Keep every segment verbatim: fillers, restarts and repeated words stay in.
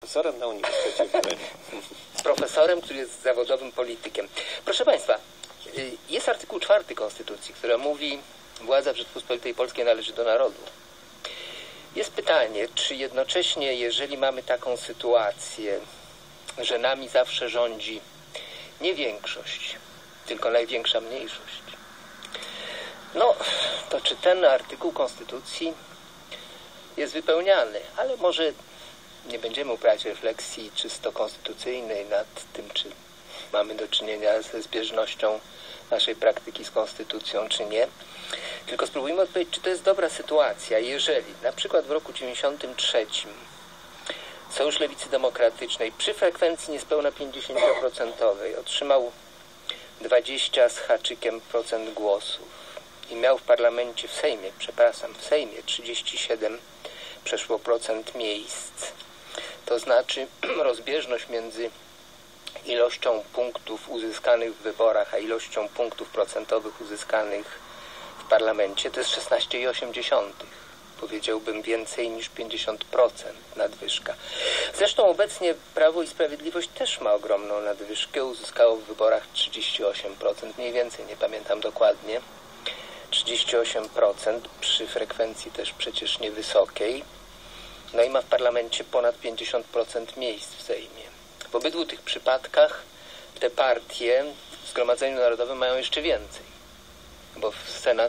Profesorem na Uniwersytecie w Berlinie. Profesorem, który jest zawodowym politykiem. Proszę Państwa, jest artykuł czwarty Konstytucji, która mówi, władza w Rzeczypospolitej Polskiej należy do narodu. Jest pytanie, czy jednocześnie, jeżeli mamy taką sytuację, że nami zawsze rządzi nie większość, tylko największa mniejszość, no to czy ten artykuł Konstytucji jest wypełniany, ale może nie będziemy uprawiać refleksji czysto konstytucyjnej nad tym, czy mamy do czynienia ze zbieżnością naszej praktyki z konstytucją, czy nie. Tylko spróbujmy odpowiedzieć, czy to jest dobra sytuacja, jeżeli na przykład w roku dziewięćdziesiątym trzecim Sojusz Lewicy Demokratycznej przy frekwencji niespełna pięćdziesiąt procent otrzymał dwadzieścia z haczykiem procent głosów i miał w parlamencie, w Sejmie, przepraszam, w Sejmie trzydzieści siedem przeszło procent miejsc. To znaczy rozbieżność między ilością punktów uzyskanych w wyborach, a ilością punktów procentowych uzyskanych w parlamencie to jest szesnaście i osiem dziesiątych. Powiedziałbym więcej niż pięćdziesiąt procent nadwyżka. Zresztą obecnie Prawo i Sprawiedliwość też ma ogromną nadwyżkę. Uzyskało w wyborach trzydzieści osiem procent, mniej więcej, nie pamiętam dokładnie. trzydzieści osiem procent przy frekwencji też przecież niewysokiej. No i ma w parlamencie ponad pięćdziesiąt procent miejsc w Sejmie. W obydwu tych przypadkach te partie w Zgromadzeniu Narodowym mają jeszcze więcej, bo Senat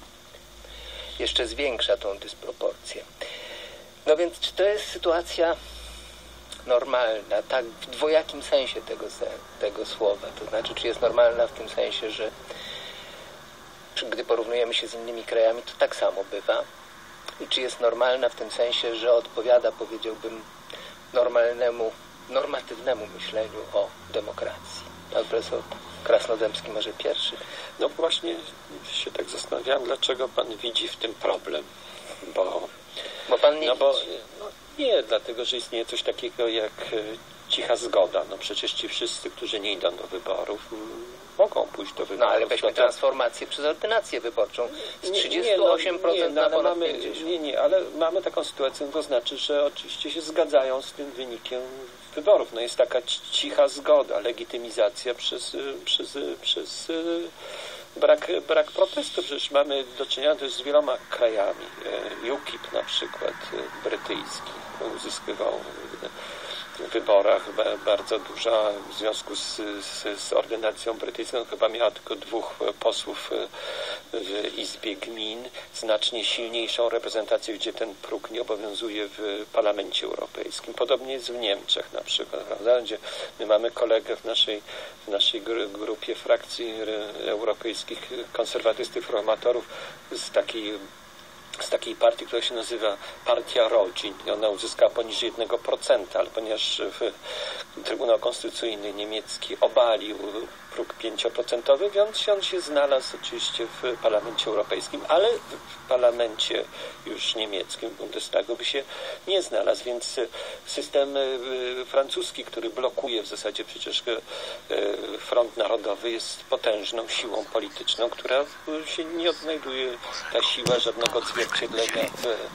jeszcze zwiększa tą dysproporcję. No więc czy to jest sytuacja normalna, tak w dwojakim sensie tego, tego słowa? To znaczy, czy jest normalna w tym sensie, że gdy porównujemy się z innymi krajami, to tak samo bywa? I czy jest normalna w tym sensie, że odpowiada, powiedziałbym, normalnemu, normatywnemu myśleniu o demokracji? Pan profesor Krasnodębski może pierwszy. No właśnie się tak zastanawiałem, dlaczego pan widzi w tym problem, bo... Bo pan nie no bo, widzi. No nie, dlatego, że istnieje coś takiego jak cicha zgoda. No przecież ci wszyscy, którzy nie idą do wyborów, mogą pójść do wyborów. No ale weźmy no to... transformację przez ordynację wyborczą z trzydzieści osiem procent nie, nie, no, na ale ponad mamy, pięćdziesiąt. Nie, nie, ale mamy taką sytuację, to znaczy, że oczywiście się zgadzają z tym wynikiem wyborów. No jest taka cicha zgoda, legitymizacja przez, przez, przez brak, brak protestu. Przecież mamy do czynienia też z wieloma krajami. U K I P na przykład brytyjski uzyskiwał w wyborach bardzo duża w związku z, z, z ordynacją brytyjską. Chyba miała tylko dwóch posłów w Izbie Gmin, znacznie silniejszą reprezentację, gdzie ten próg nie obowiązuje w Parlamencie Europejskim. Podobnie jest w Niemczech na przykład, prawda? Gdzie my mamy kolegę w naszej, w naszej grupie frakcji europejskich konserwatystów, reformatorów z takiej z takiej partii, która się nazywa Partia Rodzin. I ona uzyskała poniżej jednego procenta, ale ponieważ Trybunał Konstytucyjny niemiecki obalił próg pięcioprocentowy, więc on się znalazł oczywiście w Parlamencie Europejskim, ale w Parlamencie już niemieckim, w Bundestagu by się nie znalazł, więc system francuski, który blokuje w zasadzie przecież Front Narodowy, jest potężną siłą polityczną, która się nie odnajduje ta siła żadnego odzwierciedlenia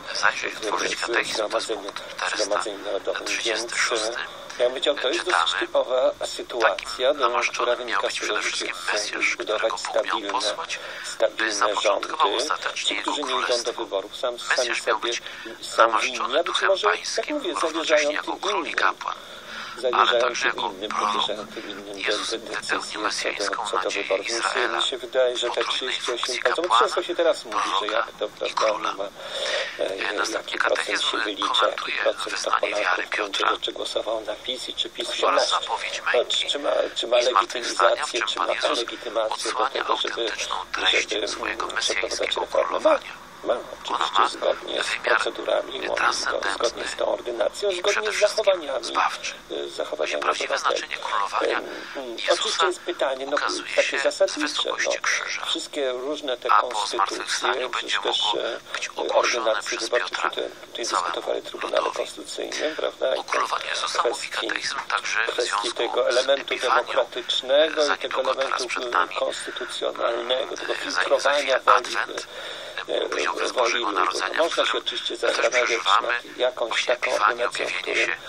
w Zgromadzeniu Narodowym. Więc ja bym powiedział, to jest dosyć typowa sytuacja, do, która wynika z tego, że chcą zbudować stabilne, stabilne rządy. Ci, którzy nie idą do wyborów, sam, sami sobie są winni, a być może, jak mówię, zawierzają tym innym. Zawierzają tym innym, podejrzają tym innym decyzje co do, co do wyborów. Więc mi się wydaje, że te trzydzieści osiem procent, bo często się teraz mówi, że jak to, prawda, ma, jaki procent się wylicza, jaki procent to Polaków będzie, czy głosował na PiS i czy PiS ma, czy, czy ma, czy ma legitymizację, czy ma legitymację do tego, żeby, żeby przeprowadzać reformę. Ma. Ma, oczywiście zgodnie z procedurami, zgodnie z tą ordynacją, zgodnie z zachowaniami, z zachowaniami obywateli. Oczywiście jest pytanie, no takie zasadnicze, no, wszystkie różne te konstytucje, czy też ordynacje wyborcze, które tutaj dyskutowali w Trybunale Konstytucyjnym, prawda, i kwestii, kwestii tego elementu demokratycznego i tego elementu konstytucjonalnego, tego filtrowania woli woli ludu. Można się oczywiście zastanawiać nad jakąś taką ordynacją, w którym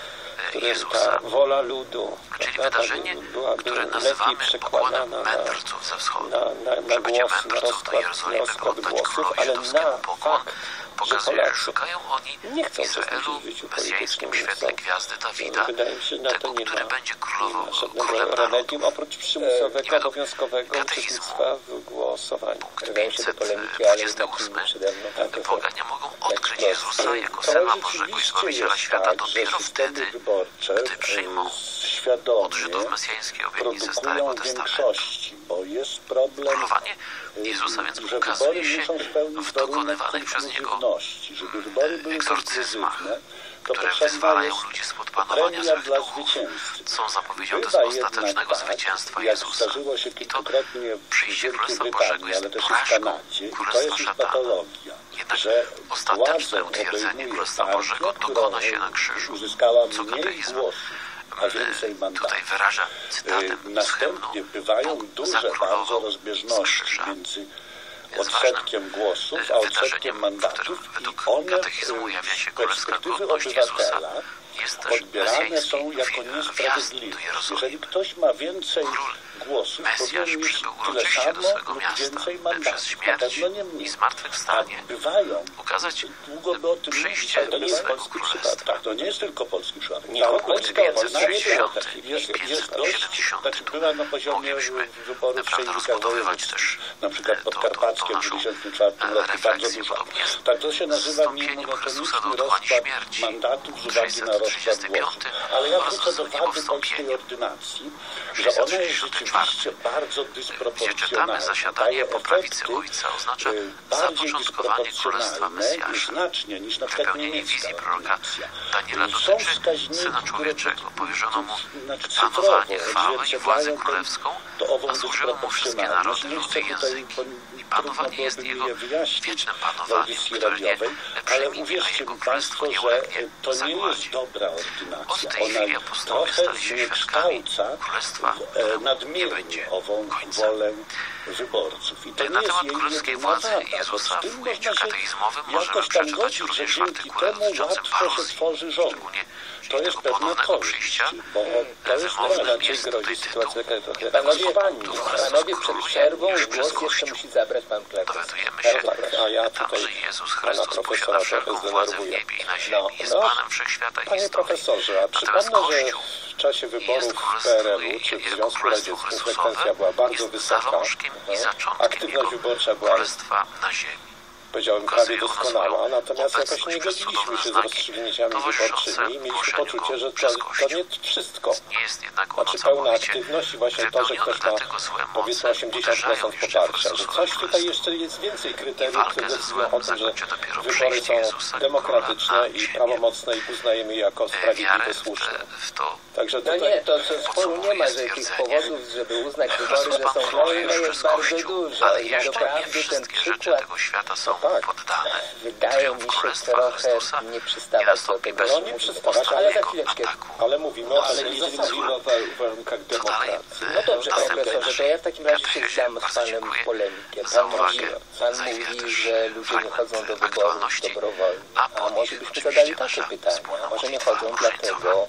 którym Jezusa, ta wola ludu, czyli prawda, wydarzenie, byłaby które lepiej nazywamy przekładana pokłonem na, mędrców ze wschodu. na, na, na Że bycie głos, na mędrców do rozkład, na Jerozolimy, by rozkład oddać głosów, królowi ale żydowskiemu na pokłon, fakt, że pokazuje, że Polacy szukają oni nie chcą w Izraelu uczestniczyć w życiu mesjańskim politycznym, świetle nie chcą. gwiazdy Dawida, Wydaje mi się, że na to tego, nie który ma, będzie nie królował ma żadnego królem remedium, narodu. oprócz przymusowego, według obowiązkowego katechizmu, uczestnictwa w głosowaniu. Wydaje się do polemiki, ale pięćset jednak dwadzieścia ósmy. przede mną. Tak, Poganie mogą odkryć Jak Jezusa jako To Syna Bożego i rzeczywiście Zbawiciela jest świata tak, dopiero że systemy wtedy, wyborcze gdy przyjmą e, świadomie od Żydów mesjańskie obietnice produkują Starego Testamentu. większości, bo jest problem, Królowanie e, Jezusa więc że wybory ukazuje się muszą spełnić w warunek dokonywanej przez Niego konkluzywności. Żeby wybory były egzorcyzmach, konkluzywne, to które potrzebna wyzwalają jest ludzi spod panowania premia złych dla duchów, zwycięzcy. są zapowiedzią Bywa des jednak ostatecznego tak, zwycięstwa jak Jezusa. zdarzyło się I to kilkukrotnie w przyjście Wielkiej Królestwa Bożego Brytanii, jest ale też i w porażką Kanadzie, i to Królestwa jest już szatana. patologia, Jednak że ostateczne władzę utwierdzenie obejmuje Królestwa partia, Bożego która dokona się na krzyżu. uzyskała Co mniej katechizm głosów, a więcej mandatów. tutaj wyraża cytatem z hymnu Następnie bywają Bóg duże zakrólował bardzo z rozbieżności krzyża. między Więc odsetkiem ważnym, głosów, e, a odsetkiem wydarzeniem, w mandatów którym według i one katechizmu ujawia się z królewska perspektywy godność obywatela Jezusa. Jest też odbierane mesjański są jako wjazd niesprawiedliwe. do Jerozolimy. Jeżeli ktoś ma więcej Król głosów, Mesjasz powinien mieć przybył tyle uroczyście do samo swego lub miasta, więcej by mandatów, przez na śmierć pewno nie mniej. i zmartwychwstanie A bywają, ukazać długo by o tym przyjście mówić, ale to nie jest swego polski królestwa. przypadek. Tak, to nie jest tylko polski przypadek. Nie, Cała w ogóle Polska pięćset odznaczy sześćdziesiąty jest, i jest dość, pięćset znaczy była na poziomie moglibyśmy wyborów w naprawdę sejmikach rozbudowywać wojewódzkich. też Na przykład to- to- to podkarpackie w naszą, dziewięćdziesiątym czwartym e, roku bardzo refleksję, dużo. podobnie z Tak to się nazywa zstąpieniem Chrystusa niemonotoniczny do otchłani rozkład śmierci. mandatów z uwagi na rozkład trzydziesty głosów. piąty Ale ja oraz wrócę do jego wady wstąpienie. polskiej ordynacji, że sześćset ona jest sześćdziesiąty rzeczywiście czwarty, bardzo gdzie dysproporcjonalna. czytamy zasiadanie Daje po prawicy efekty, Ojca, oznacza y, bardziej zapoczątkowanie Królestwa dysproporcjonalne i Mesjasza. znacznie niż na przykład Wypełnienie niemiecka wizji proroka ordynacja. Daniela Są dotyczy wskaźniki, Syna które Człowieczego. Powierzono mu znaczy panowanie, cyfrowo chwałę i władzę odzwierciedlają królewską, to ową a służyły mu wszystkie narody, Nie ludy chcę i tutaj, języki. bo I trudno panowanie jest byłoby mi jego je wyjaśnić wiecznym w panowaniem, audycji które nie radiowej, ale przeminie, a uwierzcie jego mi królestwo Państwo, nie że ulegnie to nie jest zagładzie. dobra Od ordynacja. tej chwili Ona apostołowie trochę stali się świadkami zniekształca królestwa, e, któremu nie nadmiernie będzie ową końca. wolę wyborców. I to Na nie jest temat jej królewskiej jedyna władzy wada, bo Jezusa z tym w ujęciu można się katechizmowym możemy jakoś tam przeczytać godzić, że również w dzięki artykule temu dotyczącym łatwo się paruzji, tworzy rząd. szczególnie To jest do pewna ponownego korzyść, przyjścia. bo to jest Wymownym raczej jest grozi tutaj sytuacja tytuł. taka trochę Panowie, pani. panowie przed przerwą Już głos przez jeszcze Kościół. musi zabrać pan Klekos. Dowiadujemy się, Tak, a ja tam, tutaj że Jezus pana Chrystus profesora posiada wszelką trochę władzę w zdenerwuję. niebie i na ziemi. No, jest no, Panem Wszechświata i Panie historii. profesorze, a Natomiast przypomnę, że Kościół w czasie wyborów jest w P R L-u królestwo- czy w jako Związku królestwo Radzieckim Chrystusowe, frekwencja była bardzo jest wysoka. zalążkiem i zaczątkiem Aktywność jego wyborcza była, królestwa na ziemi. powiedziałem, Ukazuje prawie ono doskonała, swoją natomiast jakoś obecność nie przez godziliśmy cudowne się z znaki rozstrzygnięciami towarzyszące wyborczymi i mieliśmy głoszeniu poczucie, że przez to, to Kościół. nie wszystko. Nie jest jednak ono Znaczy pełna całkowicie aktywność i właśnie to, że wypełnione, ktoś ma dlatego złe powiedzmy moce osiemdziesiąt uderzają procent jeszcze w poparcia, że Chrystusowe coś tutaj Królestwo. jeszcze jest więcej I kryteriów, walkę które ze decydują o złem tym, że zakończy dopiero wybory przyjście są Jezusa, demokratyczne króla na i ziemię. prawomocne i uznajemy je jako Wiarę sprawiedliwe, w, słuszne. te, w to Także No tutaj nie, to co sporu nie ma, że tych stwierdzenie. powodów, żeby uznać wybory, Chrystus że Pan są króluje wolne, już jest przez bardzo Kościół, dużo. ale I jeszcze nie doprawdy ten wszystkie rzeczy przykład tego świata są No tak. poddane. wydaje Triumf mi się Królestwa trochę Chrystusa nie nie przystawać do nastąpi tego, bez No nie przystawać, ale za ostatniego chwileczkę. ataku. ale mówimy, No, ale ale jeżeli zasada. mówimy o wa- warunkach Co dalej? demokracji. No dobrze, panie Następny profesorze, nasz to ja w takim razie się katechezie. zdam z Bardzo panem dziękuję w polemikę. za Pan uwagę, mówi, pan za ile mówi też że ludzie nie fragment chodzą do wyborów aktualności, dobrowolnie. a A po może nich byśmy oczywiście zadali takie nasza pytanie. wspólna Może nie modlitwa chodzą różnicowa. dlatego,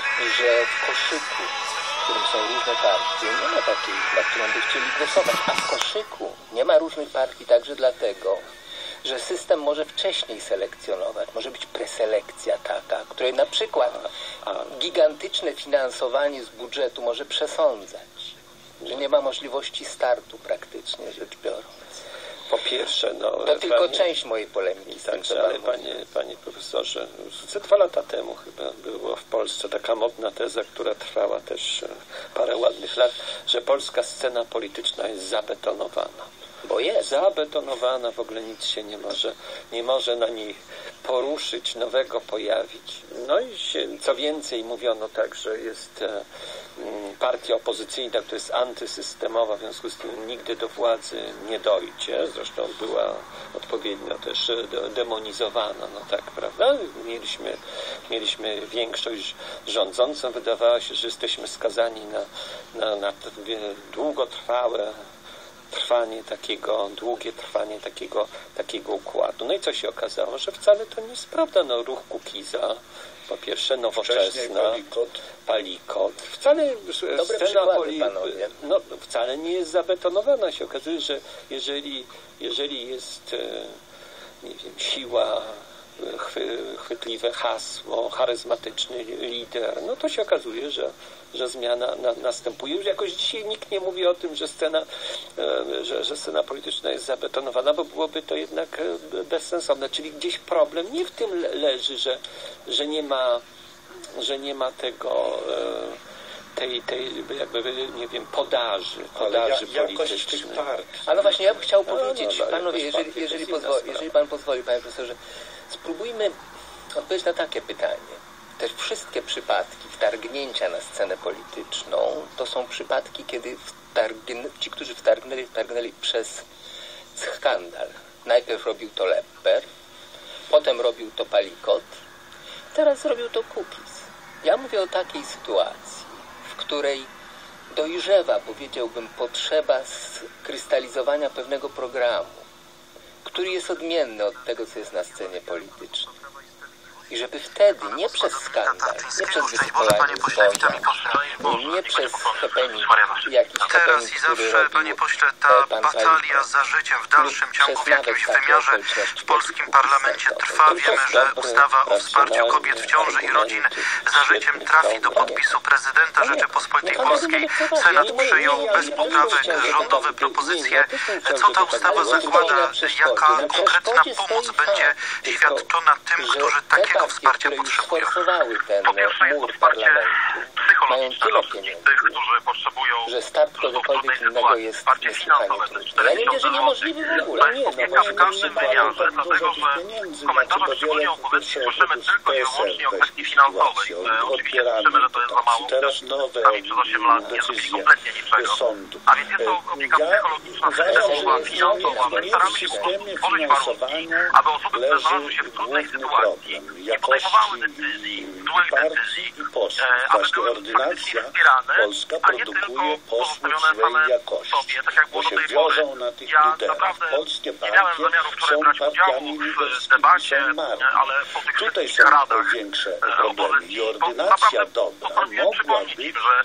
że w koszyku, w którym są różne partie, nie ma takiej, na którą by chcieli głosować. A w koszyku nie ma różnych partii także dlatego, że system może wcześniej selekcjonować, może być preselekcja taka, której na przykład gigantyczne finansowanie z budżetu może przesądzać, że nie ma możliwości startu praktycznie rzecz biorąc. Po pierwsze, no... To tylko panie- część mojej polemiki z tym, co Także, ale pan mówi. panie, panie profesorze, ze dwa lata temu chyba było w Polsce taka modna teza, która trwała też e, parę ładnych lat, że polska scena polityczna jest zabetonowana. Bo jest. Zabetonowana, w ogóle nic się nie może, nie może na niej poruszyć, nowego pojawić. No i się, co więcej, mówiono tak, że jest e, m, partia opozycyjna, która jest antysystemowa, w związku z tym nigdy do władzy nie dojdzie. Zresztą była odpowiednio też e, de- demonizowana, no tak, prawda? Mieliśmy, mieliśmy większość rządzącą, wydawało się, że jesteśmy skazani na, na, na t- długotrwałe trwanie takiego, długie trwanie takiego, takiego układu. No i co się okazało? Że wcale to nie jest prawda. No, ruch Kukiza po pierwsze nowoczesna, Palikot. Palikot. Wcale Dobre scena poli... no, wcale nie jest zabetonowana. Się okazuje, że jeżeli, jeżeli jest nie wiem, siła, chwy, chwytliwe hasło, charyzmatyczny lider, no to się okazuje, że, że zmiana na, następuje. Już jakoś dzisiaj nikt nie mówi o tym, że scena, że, że scena polityczna jest zabetonowana, bo byłoby to jednak bezsensowne. Czyli gdzieś problem nie w tym leży, że, że nie ma, że nie ma tego tej, tej jakby, nie wiem, podaży, podaży Ale ja, politycznej. Ale no właśnie, ja bym chciał powiedzieć, no, no, panowie, jeżeli, jeżeli, pozwoli, jeżeli pan pozwoli, panie profesorze, spróbujmy odpowiedzieć na takie pytanie. Te wszystkie przypadki wtargnięcia na scenę polityczną to są przypadki, kiedy wtargn... ci, którzy wtargnęli, wtargnęli przez skandal. Najpierw robił to Lepper, potem robił to Palikot, teraz robił to Kukiz. Ja mówię o takiej sytuacji, w której dojrzewa, powiedziałbym, potrzeba skrystalizowania pewnego programu, który jest odmienny od tego, co jest na scenie politycznej. I żeby wtedy, nie przez skandal, nie przez wysypanie zboża, nie przez happening, jakiś Teraz happening, i który zawsze, panie pośle, ta batalia za życiem w dalszym ciągu w jakimś wymiarze w polskim parlamencie trwa. Wiemy, że ustawa o wsparciu kobiet w ciąży i rodzin za życiem trafi do podpisu prezydenta Rzeczypospolitej Polskiej. Senat przyjął bez poprawek rządowe propozycje. Co ta ustawa zakłada? Jaka konkretna pomoc będzie świadczona tym, którzy takiego wsparcia potrzebują? Po pierwsze jest to wsparcie psychologiczne dla wszystkich tych, którzy potrzebują że start kogokolwiek innego jest niesłychanie trudny. Ja nie mówię, że niemożliwy w ogóle. To jest opieka w każdym wymiarze, dlatego że w komentarzach szczególnie opozycji słyszymy tylko i wyłącznie o kwestii finansowej. Oczywiście słyszymy, że to jest za mało. Sami przez osiem lat nie zrobili kompletnie niczego. A więc jest to opieka psychologiczna, systemowa, finansowa. My staramy się po prostu stworzyć warunki, aby osoby, które znalazły się w trudnej sytuacji, nie podejmowały decyzji, złych decyzji, aby były faktycznie wspierane, a nie tylko pozostawione same sobie, tak jak było do tej pory. Ja naprawdę nie miałem zamiaru wczoraj brać udziału w debacie, ale po tych wszystkich radach opozycji, bo naprawdę postanowiłem przypomnieć im, że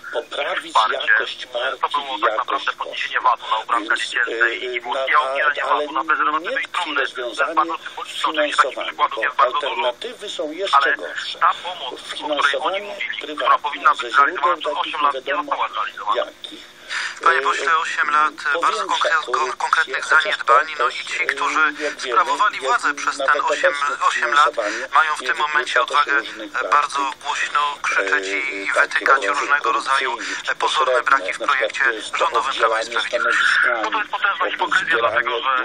wsparcie to było tak naprawdę podniesienie VAT-u na ubranka dziecięce i było obniżenie VAT-u na prezerwatywy i trumny. To jest bardzo symboliczne, oczywiście takich przykładów jest bardzo dużo, ale ta pomoc, o której oni mówili, która powinna być realizowana przez osiem lat, nie została zrealizowana. Panie pośle, osiem lat bardzo konkre- konkretnych zaniedbań, no i ci, którzy sprawowali władzę przez ten osiem lat, mają w tym momencie odwagę bardzo głośno krzyczeć i wytykać różnego rodzaju pozorne braki w projekcie rządowym Prawa i Sprawiedliwości. No to jest potężna hipokryzja, dlatego że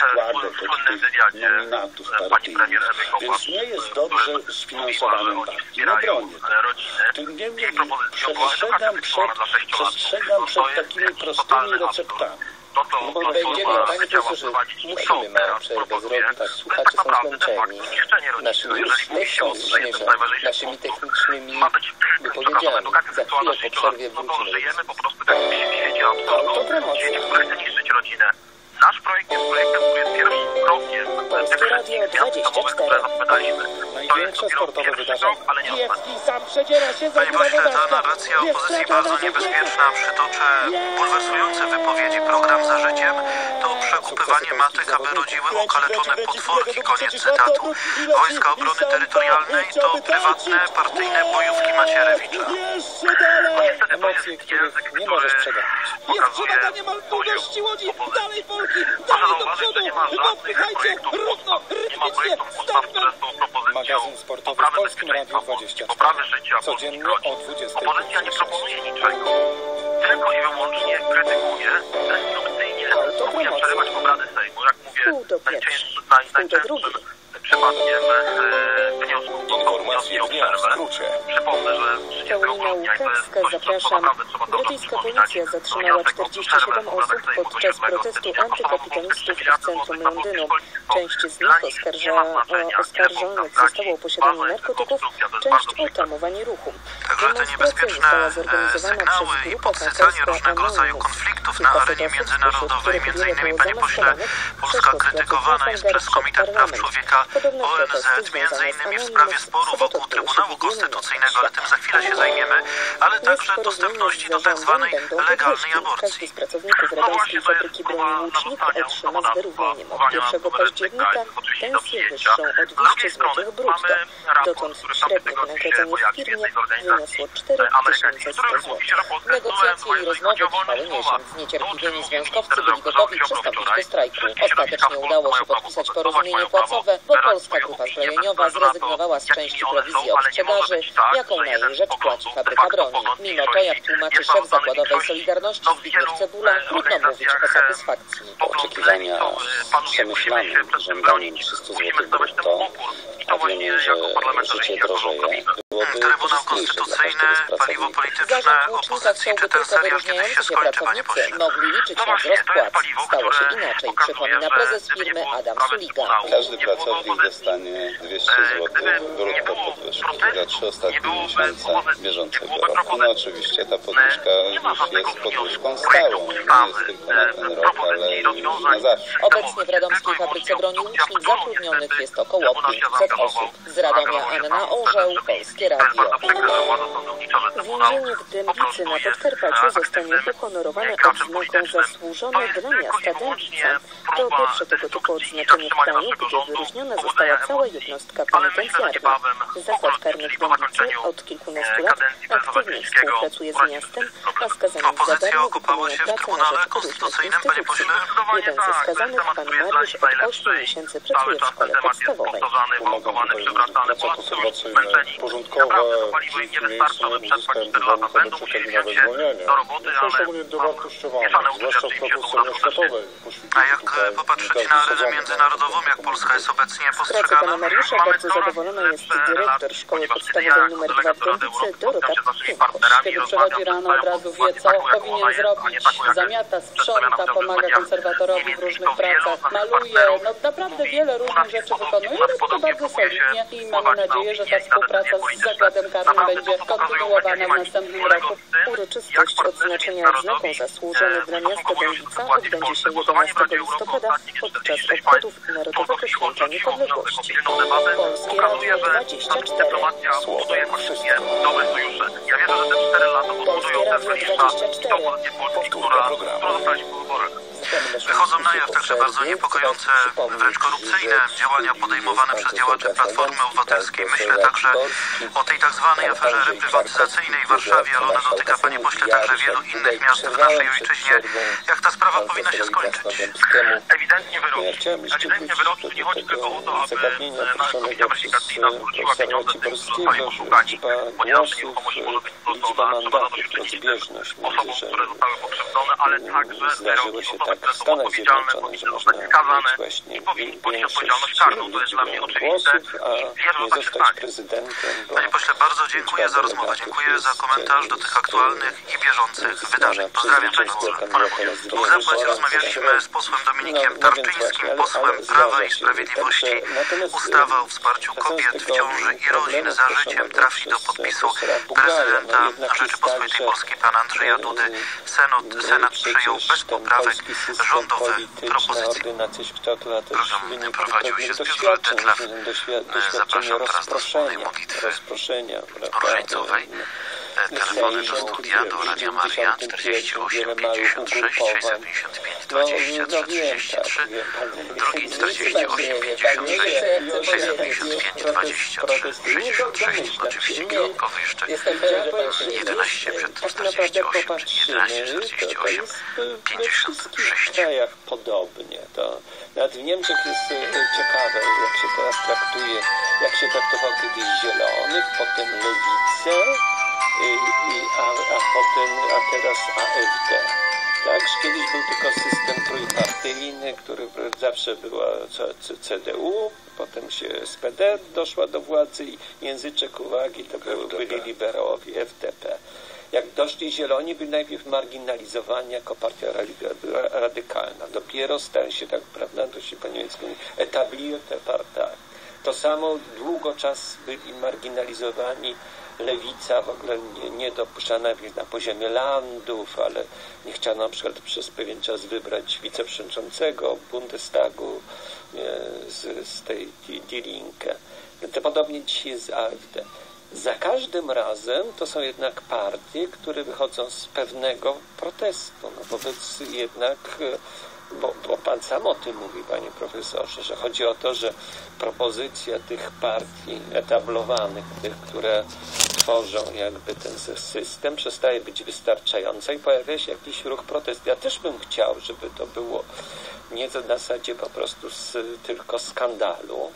w słynnym wywiadzie pani premier Ewy Kopacz, który mówiła, że oni wspierają rodziny, jej propozycją była edukacja seksualna dla sześciolatków. takimi prostymi receptami. To, co no bo będziemy, panie profesorze, musimy małą przerwę zrobić. Słuchacze są zmęczeni naszymi technicznymi, naszymi technicznymi wypowiedziami. Za chwilę po przerwie wrócimy. Żyjemy po prostu tak w świecie absurdu, w świecie, który chce niszczyć rodzinę. Nasz projekt jest projektem, który jest pierwszym krokiem tych wszystkich zmian systemowych, które zapowiadaliśmy. To jest dopiero pierwszy krok, ale nie ostatni. Panie pośle, ta narracja opozycji bardzo niebezpieczna. Przytoczę bulwersujące wypowiedzi program za życiem. To przekupywanie matek, aby rodziły okaleczone potworki. Koniec cytatu. Wojska Obrony Terytorialnej to prywatne, partyjne bojówki Macierewicza. No niestety to jest język, który pokazuje poziom opozycji. Proszę zauważyć, że nie ma żadnych projektów podstaw. Nie ma projektów podstaw, które są propozycją poprawy bezpieczeństwa Polski, poprawy życia polskich rodzin. Opozycja nie proponuje niczego. Tylko i wyłącznie krytykuje, destrukcyjnie próbuje przerywać obrady Sejmu. Jak mówię, najczęstszym, naj, najczęstszym przypadkiem e, wniosku do wnioski o przerwę. Przypomnę, że trzydziestego Janina Łukawska, zapraszam. Brytyjska policja zatrzymała czterdzieści siedem osób podczas protestu antykapitalistów w centrum Londynu. Część z nich oskarża, oskarżonych zostało o posiadanie narkotyków, część o tamowanie ruchu. Także te niebezpieczne sygnały i podsycanie różnego rodzaju konfliktów na arenie międzynarodowej, między innymi, panie pośle, Polska krytykowana jest przez Komitet Praw Człowieka O N Z, między innymi w sprawie sporu wokół Trybunału Konstytucyjnego, ale tym za chwilę się zajmiemy, ale także dostępności do tak zwanej legalnej aborcji. Każdy z pracowników radomskiej fabryki broni Łucznik otrzyma z wyrównaniem od pierwszego października pensję wyższą o dwieście złotych brutto. Dotąd średnie wynagrodzenie w firmie wyniosło cztery tysiące sto złotych. Negocjacje i rozmowy trwały miesiąc. Zniecierpliwieni związkowcy byli gotowi przystąpić do strajku. Ostatecznie udało się podpisać porozumienie płacowe, bo Polska Grupa Zbrojeniowa zrezygnowała z części prowizji od sprzedaży, jaką na jej rzecz płaci fabryka broni. Mimo to, jak tłumaczy szef zakładowej Solidarności Zbigniew Cebula, trudno mówić o satysfakcji. Oczekiwania przemyślane żądaniem trzystu złotych brutto, a wiemy, że życie drożeje, byłoby Trybunał Konstytucyjny, paliwo polityczne, opozycji, czy ten serial kiedy się skończy, panie pośle? Mogli liczyć na wzrost płac. Stało się inaczej, przypomina prezes firmy Adam Suliga. Każdy pracownik dostanie dwieście złotych brutto podwyżki za trzy ostatnie miesiące bieżącego roku. No oczywiście ta podwyżka już jest podwyżką stałą, nie jest tylko na ten rok, ale na zawsze. Obecnie w radomskiej fabryce broni Łucznik zatrudnionych jest około pięćset osób. Z Radomia Anna Orzeł, Polskie Radio. Więzienie w Dębicy na Podkarpaciu zostanie uhonorowane odznaką zasłużone dla miasta Dębica. To pierwsze tego typu odznaczenie w kraju, gdzie wyróżniona została cała jednostka penitencjarna. Zakład karny w Dębicy od kilkunastu lat aktywnie współpracuje z miastem, a skazanym za darmo wykonuje pracę na rzecz różnych instytucji. Jeden ze skazanych, pan Mariusz, od ośmiu miesięcy pracuje w szkole podstawowej. Pomagam tutaj praca konserwacyjna, porządkowa, w miejscu uzyskałem dywanów albo przeterminowe zwolnienia. Są szczególnie dowartościowane, zwłaszcza w proporcji oświatowej. A jak popatrzycie na arenę międzynarodową, jak Polska jest obecnie Z pracy postrzegana? pana Mariusza bardzo zadowolona jest dyrektor szkoły podstawowej numer dwa w Dębicy, Dorota Piękosz. Kiedy przychodzi rano, od razu wie, co powinien zrobić. Zamiata, sprząta, pomaga konserwatorowi w różnych pracach, maluje. No naprawdę wiele różnych rzeczy wykonuje, ale to bardzo solidnie i mamy nadzieję, że ta współpraca z zakładem karnym będzie kontynuowana w następnym roku. Uroczystość odznaczenia odznaką zasłużony dla miasta Dębica odbędzie się jedenastego listopada podczas obchodów Narodowego Święta Niepodległości. Polskie Radio dwadzieścia cztery. Słowo wszystko. Ja wierzę, że te cztery lata Polskie Radio dwadzieścia cztery. która zostaliśmy po wyborach. Wychodzą na jaw także bardzo niepokojące, wręcz korupcyjne działania podejmowane przez działaczy Platformy Obywatelskiej. Myślę także o tej tak zwanej aferze reprywatyzacyjnej w Warszawie, ale ona dotyka, panie pośle, także wielu innych miast w naszej ojczyźnie. Jak ta sprawa powinna się skończyć? Ewidentnie wyroki. Ja chciałem jeszcze Ewidentnie wyroki, tu nie chodzi tylko o to, aby zagadnienia następnie określonego weryfikacyjna przez zwróciła pieniądze profesora tym, którzy zostali Ciborskiego, oszukani, liczba ponieważ głosów, nieruchomość może być liczba została sprzedana do mandatów, nieszczęśliwych rozbieżność między, osobom, że które zostały pokrzywdzone, ale także zdarzyło wyroki się osoby, tak które w są Stanach odpowiedzialne, Zjednoczonych, że powinny można zostać skazane mieć właśnie i powinny ponieść większość odpowiedzialność karną. To jest dla mnie oczywiste. głosów, a Wierzę, nie że tak się zostać stanie. prezydentem, bo Panie pośle, bardzo dziękuję za rozmowę, dziękuję za komentarz do tych aktualnych i bieżących wydarzeń. Pozdrawiam Państwa. W Zapłacie rozmawialiśmy z posłem Dominikiem Tarczyńskim, posłem Prawa i Sprawiedliwości. Ustawa o wsparciu kobiet w ciąży i rodzin za życiem trafi do podpisu prezydenta Rzeczypospolitej Polskiej pana Andrzeja Dudy. Senat, Senat przyjął bez poprawek rządowe propozycje. Program prowadził się Zbiór Detlew. Zapraszam teraz do wspólnej modlitwy różańcowej. Telefony do studia do Radia Maria czterdzieści osiem pięćdziesiąt sześć sześćdziesiąt pięć dwadzieścia trzy trzydzieści trzy, drugi czterdzieści osiem pięćdziesiąt sześć sześćdziesiąt pięć dwadzieścia trzy sześćdziesiąt sześć, oczywiście kierunkowy jeszcze jedenaście przed czterdzieści osiem, czyli jedenaście czterdzieści osiem pięćdziesiąt sześć. W krajach podobnie. To nawet w Niemczech jest ciekawe, jak się teraz traktuje, jak się traktował kiedyś Zielonych, potem Lewicę, i, i, a, a potem, a teraz A F D. Tak, kiedyś był tylko system trójpartyjny, który zawsze była C D U, potem się S P D doszła do władzy i języczek uwagi to były, byli liberałowie, F D P. Jak doszli zieloni, byli najpierw marginalizowani jako partia radykalna. Dopiero stali się, tak prawda, to się po niemiecku etablierte partie. To samo długo czas byli marginalizowani. Lewica w ogóle nie, nie dopuszczana na poziomie landów, ale nie chciano na przykład przez pewien czas wybrać wiceprzewodniczącego Bundestagu z, z tej Die Linke. To podobnie dzisiaj jest A F D. Za każdym razem to są jednak partie, które wychodzą z pewnego protestu. No wobec jednak, bo, bo pan sam o tym mówi, panie profesorze, że chodzi o to, że propozycja tych partii etablowanych, tych, które tworzą jakby ten system, przestaje być wystarczająca i pojawia się jakiś ruch protestu. Ja też bym chciał, żeby to było nie na zasadzie po prostu z, tylko skandalu,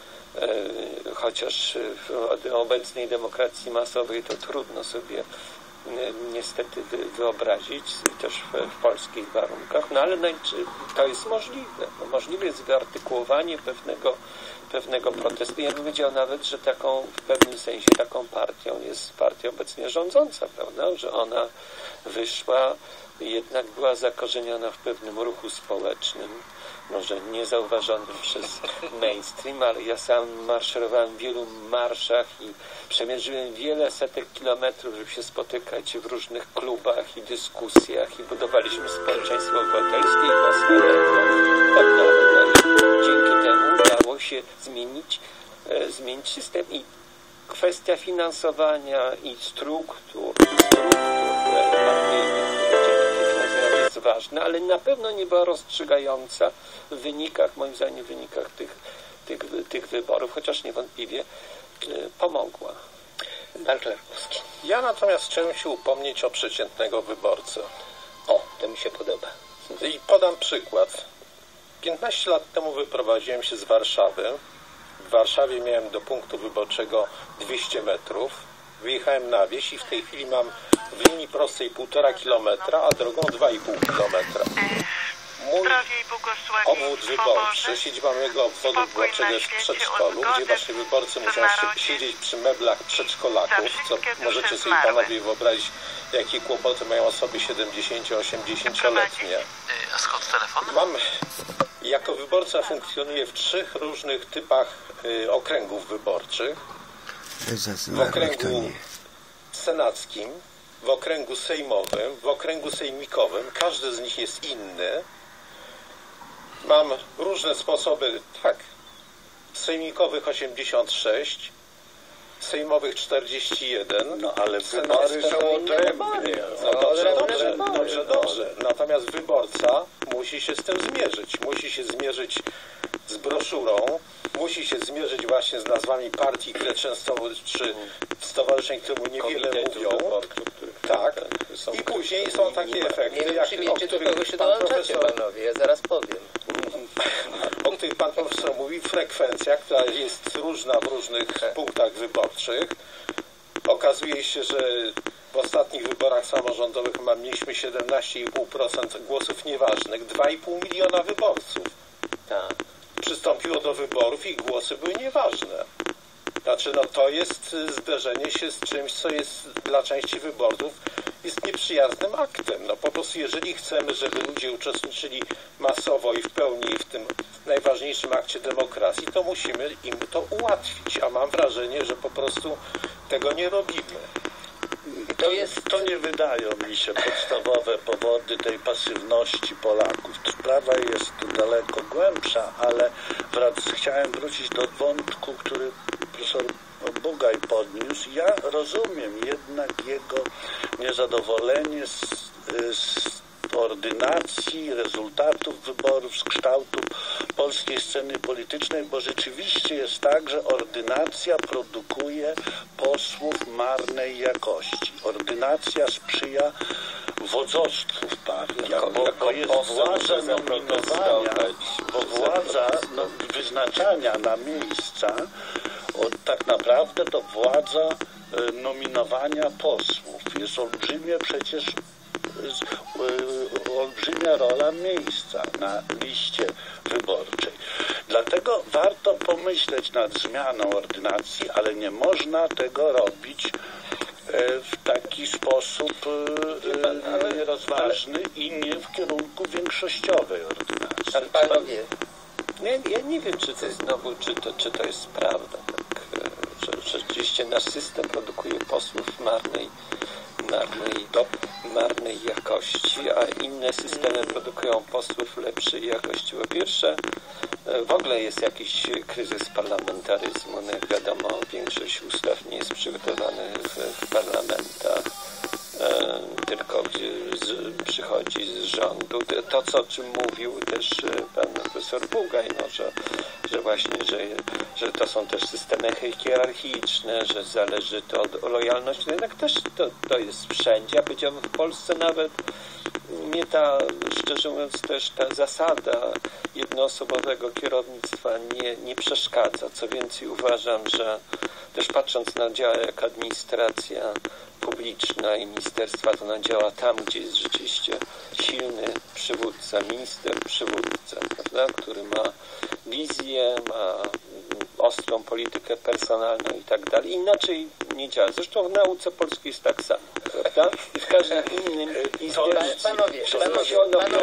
chociaż w obecnej demokracji masowej to trudno sobie niestety wyobrazić, też w polskich warunkach, no ale to jest możliwe. No, możliwe jest wyartykułowanie pewnego, pewnego protestu. Ja bym powiedział nawet, że taką, w pewnym sensie taką partią jest partia obecnie rządząca, prawda, że ona wyszła, jednak była zakorzeniona w pewnym ruchu społecznym, może niezauważonym przez mainstream, ale ja sam maszerowałem w wielu marszach i przemierzyłem wiele setek kilometrów, żeby się spotykać w różnych klubach i dyskusjach i budowaliśmy społeczeństwo obywatelskie i własne media. Tak dalej. Dzięki temu udało się zmienić, e, zmienić system i kwestia finansowania i struktur, struktur partyjnych, jest ważne, ale na pewno nie była rozstrzygająca w wynikach, moim zdaniem w wynikach tych, tych, tych wyborów, chociaż niewątpliwie y, pomogła. Pan Klarkowski. Ja natomiast chciałem się upomnieć o przeciętnego wyborcę. O, to mi się podoba. I podam przykład. piętnaście lat temu wyprowadziłem się z Warszawy. W Warszawie miałem do punktu wyborczego dwieście metrów. Wyjechałem na wieś i w tej chwili mam w linii prostej półtora kilometra, a drogą dwa i pół kilometra. Mój obwód wyborczy, siedziba mojego obwodu wyborczego jest w przedszkolu, gdzie właśnie wyborcy muszą siedzieć przy meblach przedszkolaków, co możecie sobie panowie wyobrazić, jakie kłopoty mają osoby siedemdziesięcio-osiemdziesięcioletnie. A skąd telefon? Mam, jako wyborca funkcjonuję w trzech różnych typach y, okręgów wyborczych. W okręgu senackim, w okręgu sejmowym, w okręgu sejmikowym. Każdy z nich jest inny. Mam różne sposoby, tak, sejmikowych osiemdziesiąt sześć, sejmowych czterdzieści jeden. No ale wybory są odrębnie. No dobrze, dobrze, dobrze, dobrze. Natomiast wyborca musi się z tym zmierzyć. Musi się zmierzyć z broszurą, musi się zmierzyć właśnie z nazwami partii, które często, czy stowarzyszeń, które mu niewiele mówią. Tak. I później są takie efekty, nie wiem, jak, czy wiecie, do których kogo się pan dołączacie, profesor, panowie, ja zaraz powiem. o których pan profesor mówi, frekwencja, która jest różna w różnych punktach wyborczych. Okazuje się, że w ostatnich wyborach samorządowych mieliśmy siedemnaście i pół procent głosów nieważnych, dwa i pół miliona wyborców. Tak. Przystąpiło do wyborów i głosy były nieważne. Znaczy, no to jest zderzenie się z czymś, co jest dla części wyborców jest nieprzyjaznym aktem. No po prostu jeżeli chcemy, żeby ludzie uczestniczyli masowo i w pełni w tym najważniejszym akcie demokracji, to musimy im to ułatwić, a mam wrażenie, że po prostu tego nie robimy. To, jest, to nie wydają mi się podstawowe powody tej pasywności Polaków. Sprawa jest daleko głębsza, ale wrac, chciałem wrócić do wątku, który profesor Bugaj podniósł. Ja rozumiem jednak jego niezadowolenie z, z ordynacji, rezultatów wyborów, z kształtu polskiej sceny politycznej, bo rzeczywiście jest tak, że ordynacja produkuje posłów marnej jakości. Ordynacja sprzyja wodzostwu w partiach, bo, bo jest władza nominowania, bo władza no, wyznaczania na miejsca, o, tak naprawdę to władza e, nominowania posłów. Jest olbrzymie przecież olbrzymia rola miejsca na liście wyborczej. Dlatego warto pomyśleć nad zmianą ordynacji, ale nie można tego robić w taki sposób nierozważny i nie w kierunku większościowej ordynacji. Pan panowie. Nie, ja nie wiem, czy to jest znowu, czy to, czy to jest prawda. Tak, że, że rzeczywiście nasz system produkuje posłów marnej, marnej, do, marnej jakości, a inne systemy produkują posłów lepszej jakości. Po pierwsze, w ogóle jest jakiś kryzys parlamentaryzmu. No jak wiadomo, większość ustaw nie jest przygotowana w, w parlamentach, e, tylko z, przychodzi z rządu. To, co, o czym mówił też pan profesor Bugaj, no, że, że właśnie, że, że to są też systemy hierarchiczne, że zależy to od lojalności. No jednak też to, to jest wszędzie, a powiedziałbym w Polsce nawet mnie ta, szczerze mówiąc, też ta zasada jednoosobowego kierownictwa nie, nie przeszkadza. Co więcej, uważam, że też patrząc na dział jak administracja publiczna i ministerstwa, to ona działa tam, gdzie jest rzeczywiście silny przywódca, minister przywódca, prawda, który ma wizję, ma ostrą politykę personalną i tak dalej. Inaczej nie działa. Zresztą w nauce polskiej jest tak samo, prawda? I w każdym innym instytucji. Panowie, panowie,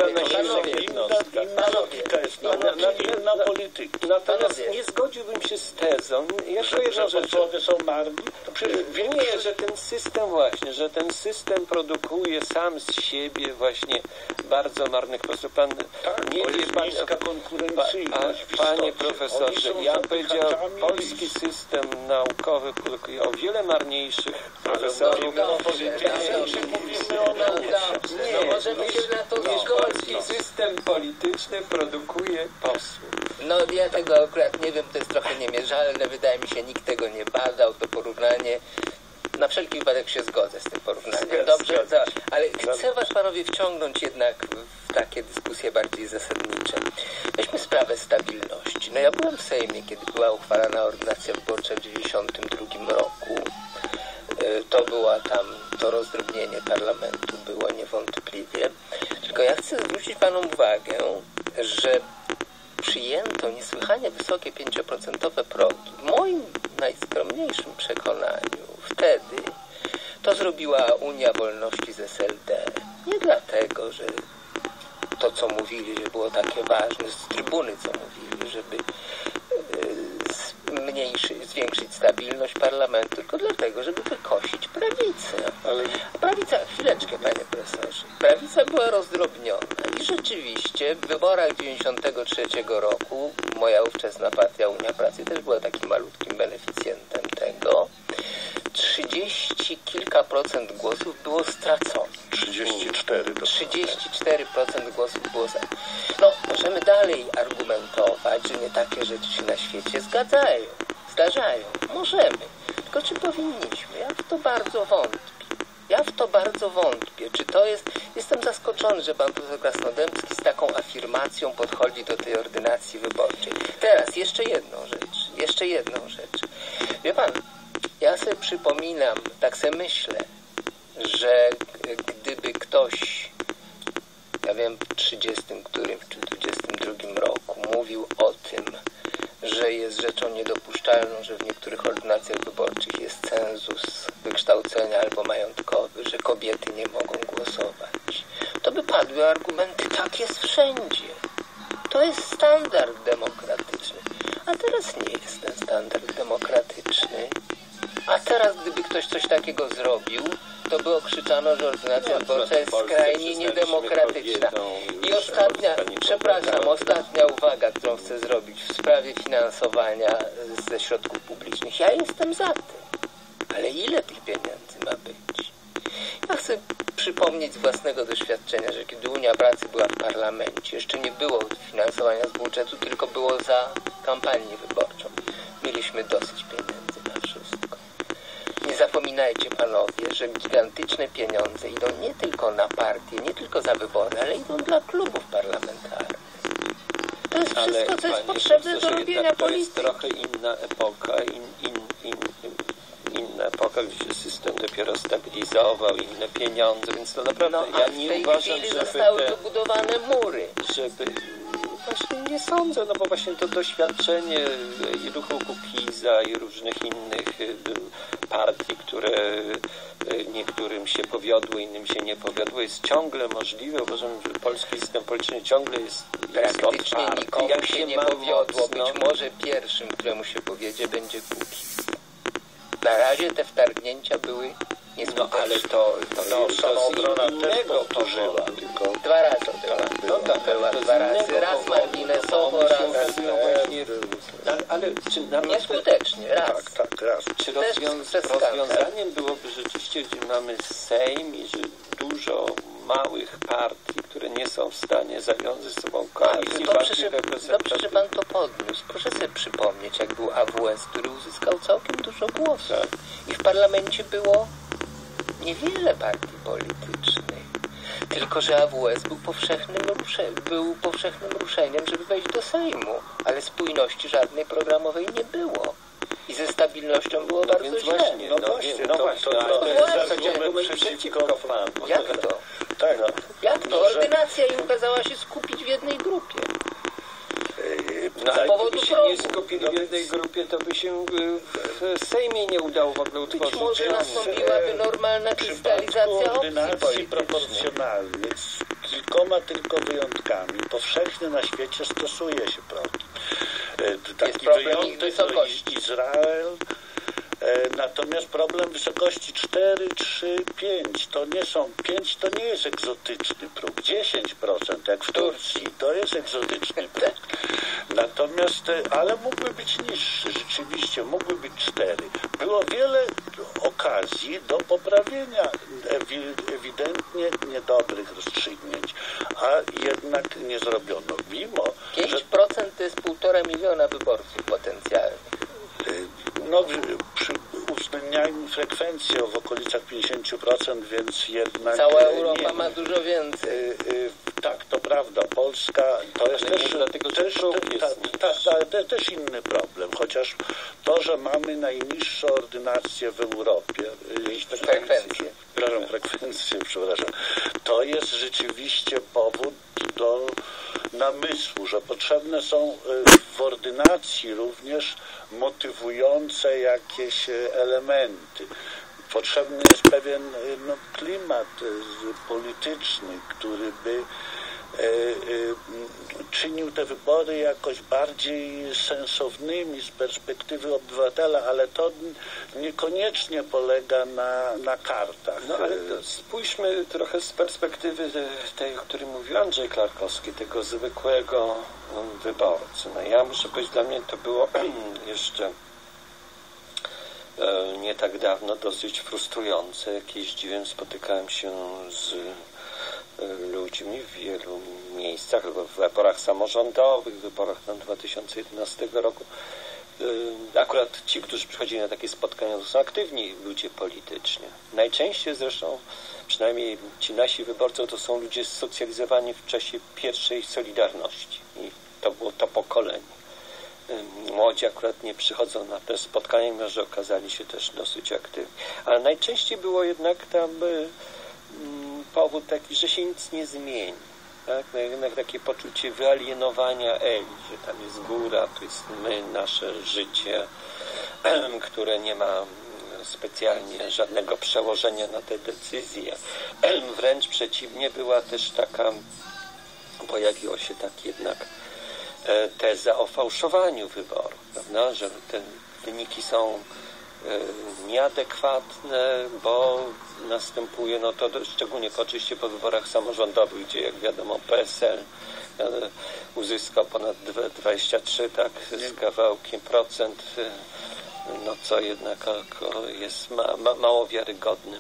panowie, to jest inna polityka. Natomiast nie zgodziłbym się z tezą. Jeszcze jedną rzecz. Posłowie są marni? To przecież nie, że ten system właśnie, że ten system produkuje sam z siebie właśnie bardzo marnych posłów. Pan tak, nie wie, pan, niska konkurencyjność. Pa, panie profesorze, ja powiedział, polski system naukowy produkuje o wiele marniejszych profesorów. No, mówimy o nauce. Nie, możemy się na to zgodzić. Polski system polityczny produkuje posłów. No ja tego akurat nie wiem, to jest trochę niemierzalne, wydaje mi się, nikt tego nie badał, to porównanie. Na wszelki wypadek się zgodzę z tym porównaniem. Dobrze, to, ale chcę was, panowie, wciągnąć jednak w takie dyskusje bardziej zasadnicze. Weźmy sprawę stabilności. No ja byłem w Sejmie, kiedy była uchwalana ordynacja wyborcza w dziewięćdziesiątym drugim roku. To była tam, to rozdrobnienie parlamentu było niewątpliwie. Tylko ja chcę zwrócić panom uwagę, że przyjęto niesłychanie wysokie pięcioprocentowe progi. W moim najskromniejszym przekonaniu wtedy to zrobiła Unia Wolności z S L D. Nie dlatego, że to, co mówili, że było takie ważne, z trybuny, co mówili, żeby zmniejszyć, zwiększyć stabilność parlamentu, tylko dlatego, żeby wykosić prawicę. Ale prawica, chwileczkę, panie profesorze, prawica była rozdrobniona i rzeczywiście w wyborach dziewięćdziesiątego trzeciego roku moja ówczesna partia Unia Pracy też była takim malutkim beneficjentem tego. Trzydzieści kilka procent głosów było straconych. trzydzieści cztery trzydzieści cztery procent głosów było za. No, możemy dalej argumentować, że nie takie rzeczy się na świecie zgadzają, zdarzają. Możemy. Tylko czy powinniśmy? Ja w to bardzo wątpię. Ja w to bardzo wątpię. Czy to jest... Jestem zaskoczony, że pan profesor Krasnodębski z taką afirmacją podchodzi do tej ordynacji wyborczej. Teraz jeszcze jedną rzecz. Jeszcze jedną rzecz. Wie pan, ja sobie przypominam, tak sobie myślę, że gdyby ktoś, ja wiem, w trzydziestym którym czy dwudziestym drugim roku mówił o tym, że jest rzeczą niedopuszczalną, że w niektórych ordynacjach wyborczych jest cenzus wykształcenia albo majątkowy, że kobiety nie mogą głosować, to by padły argumenty, tak jest wszędzie. To jest standard demokratyczny. A teraz nie jest ten standard demokratyczny. A teraz, gdyby ktoś coś takiego zrobił, to by okrzyczano, że ordynacja wyborcza jest skrajnie niedemokratyczna. I ostatnia, przepraszam, ostatnia uwaga, którą chcę zrobić w sprawie finansowania ze środków publicznych. Ja jestem za tym. Ale ile tych pieniędzy ma być? Ja chcę przypomnieć z własnego doświadczenia, że kiedy Unia Pracy była w parlamencie, jeszcze nie było finansowania z budżetu, tylko było za kampanię wyborczą. Mieliśmy dosyć pieniędzy na wszystko. Nie zapominajcie, panowie, że gigantyczne pieniądze idą nie tylko na partie, nie tylko za wybory, ale idą dla klubów parlamentarnych. To jest ale, wszystko, co jest panie, potrzebne do robienia to polityki. To jest trochę inna epoka, in, in, in, inna epoka, gdzie się system dopiero stabilizował, inne pieniądze, więc to naprawdę no, ja nie nie w tej uważam, chwili żeby zostały te, tu budowane mury. żeby właśnie nie sądzę, no bo właśnie to doświadczenie i ruchu Kukiza i różnych innych partii, które niektórym się powiodły, innym się nie powiodło, jest ciągle możliwe. Uważam, że polski system polityczny ciągle jest, jest Praktycznie otwarty. nikomu Jak się, się nie ma powiodło. mocno, Być może pierwszym, któremu się powiedzie, będzie Kukiz. Na razie te wtargnięcia były no ale to, to, No, to samoobrona z też innego powtórzyła, powodu. tylko dwa razy była. No tak, była to z dwa razy. innego Raz powodu. marginesowo, One się raz okazują właśnie, ale, ale czy naprawdę, nieskutecznie. Raz. tak, tak, raz. czy Też rozwią- przez skandal. rozwiązaniem byłoby rzeczywiście, że mamy Sejm i że dużo małych partii, które nie są w stanie zawiązać z sobą koalicji Dobrze, partii że, dobrze, że pan to podniósł. Proszę sobie przypomnieć, jak był A W S, który uzyskał całkiem dużo głosów. Tak. I w parlamencie było niewiele partii politycznych. Tylko że A W S był powszechnym, rusze, był powszechnym ruszeniem, żeby wejść do Sejmu. Ale spójności żadnej programowej nie było. I ze stabilnością było No bardzo więc źle. właśnie, No no, właśnie, no to- właśnie, to- ale to to jest jest argument argument przeciwko przeciwko panu. Jak to? Tak, no. Jak to? No, że- Ordynacja im kazała się skupić w jednej grupie. No, ale powodu gdyby się progu. nie skupili w jednej grupie, to by się y, w Sejmie nie udało w ogóle Być utworzyć. może rządu. nastąpiłaby normalna W przypadku krystalizacja opcji ordynacji politycznej. proporcjonalnych z kilkoma tylko wyjątkami powszechnie na świecie stosuje się progi. E, Taki problem ich wyjątek to wysokości. Izrael. E, Natomiast problem wysokości cztery, trzy, pięć to nie są, pięć to nie jest egzotyczny próg, dziesięć procent jak w Turcji to jest egzotyczny próg. Natomiast, e, ale mógłby być niższy, rzeczywiście, mógłby być cztery. Było wiele okazji do poprawienia ewi- ewidentnie niedobrych rozstrzygnięć, a jednak nie zrobiono, mimo że pięć procent to jest półtora miliona wyborców potencjalnych. no, przy uwzględnianiu frekwencję w okolicach pięćdziesiąt procent, więc jednak... Cała e, Europa nie, ma dużo więcej. e, e, tak, to prawda. Polska to jest Ale też, nie dlatego, że też, próg te- jest ta, niższy. ta, ta, te- też inny problem, chociaż to, że mamy najniższą ordynację w Europie, e, Frekwencję. przepraszam, frekwencję, przepraszam, to jest rzeczywiście powód do namysłu, że potrzebne są e, w ordynacji również motywujące jakieś e, elementy. Potrzebny jest pewien e, no, klimat e, polityczny, który by e, e, czynił te wybory jakoś bardziej sensownymi z perspektywy obywatela, ale to niekoniecznie polega na, na kartach. No ale to spójrzmy trochę z perspektywy tej, o której mówił Andrzej Klarkowski, tego zwykłego um, wyborcy. No ja muszę powiedzieć, dla mnie to było jeszcze e, nie tak dawno dosyć frustrujące. Jak jeździłem, spotykałem się z e, ludźmi w wielu miejscach, w wyborach samorządowych, w wyborach na dwa tysiące jedenastego roku. Akurat ci, którzy przychodzili na takie spotkania, to są aktywni ludzie politycznie. Najczęściej zresztą, przynajmniej ci nasi wyborcy, to są ludzie socjalizowani w czasie pierwszej Solidarności. I to było to pokolenie. Młodzi akurat nie przychodzą na te spotkania, mimo że okazali się też dosyć aktywni. Ale najczęściej było jednak tam powód taki, że się nic nie zmieni. Tak? No jednak takie poczucie wyalienowania elit, że tam jest góra, to jest my, nasze życie, które nie ma specjalnie żadnego przełożenia na te decyzje. Wręcz przeciwnie, była też taka, pojawiła się tak jednak teza o fałszowaniu wyborów, prawda? Że te wyniki są nieadekwatne, bo następuje, no to szczególnie oczywiście po wyborach samorządowych, gdzie jak wiadomo P S L uzyskał ponad dwadzieścia trzy tak, z kawałkiem procent, no co jednak jest ma, ma, mało wiarygodnym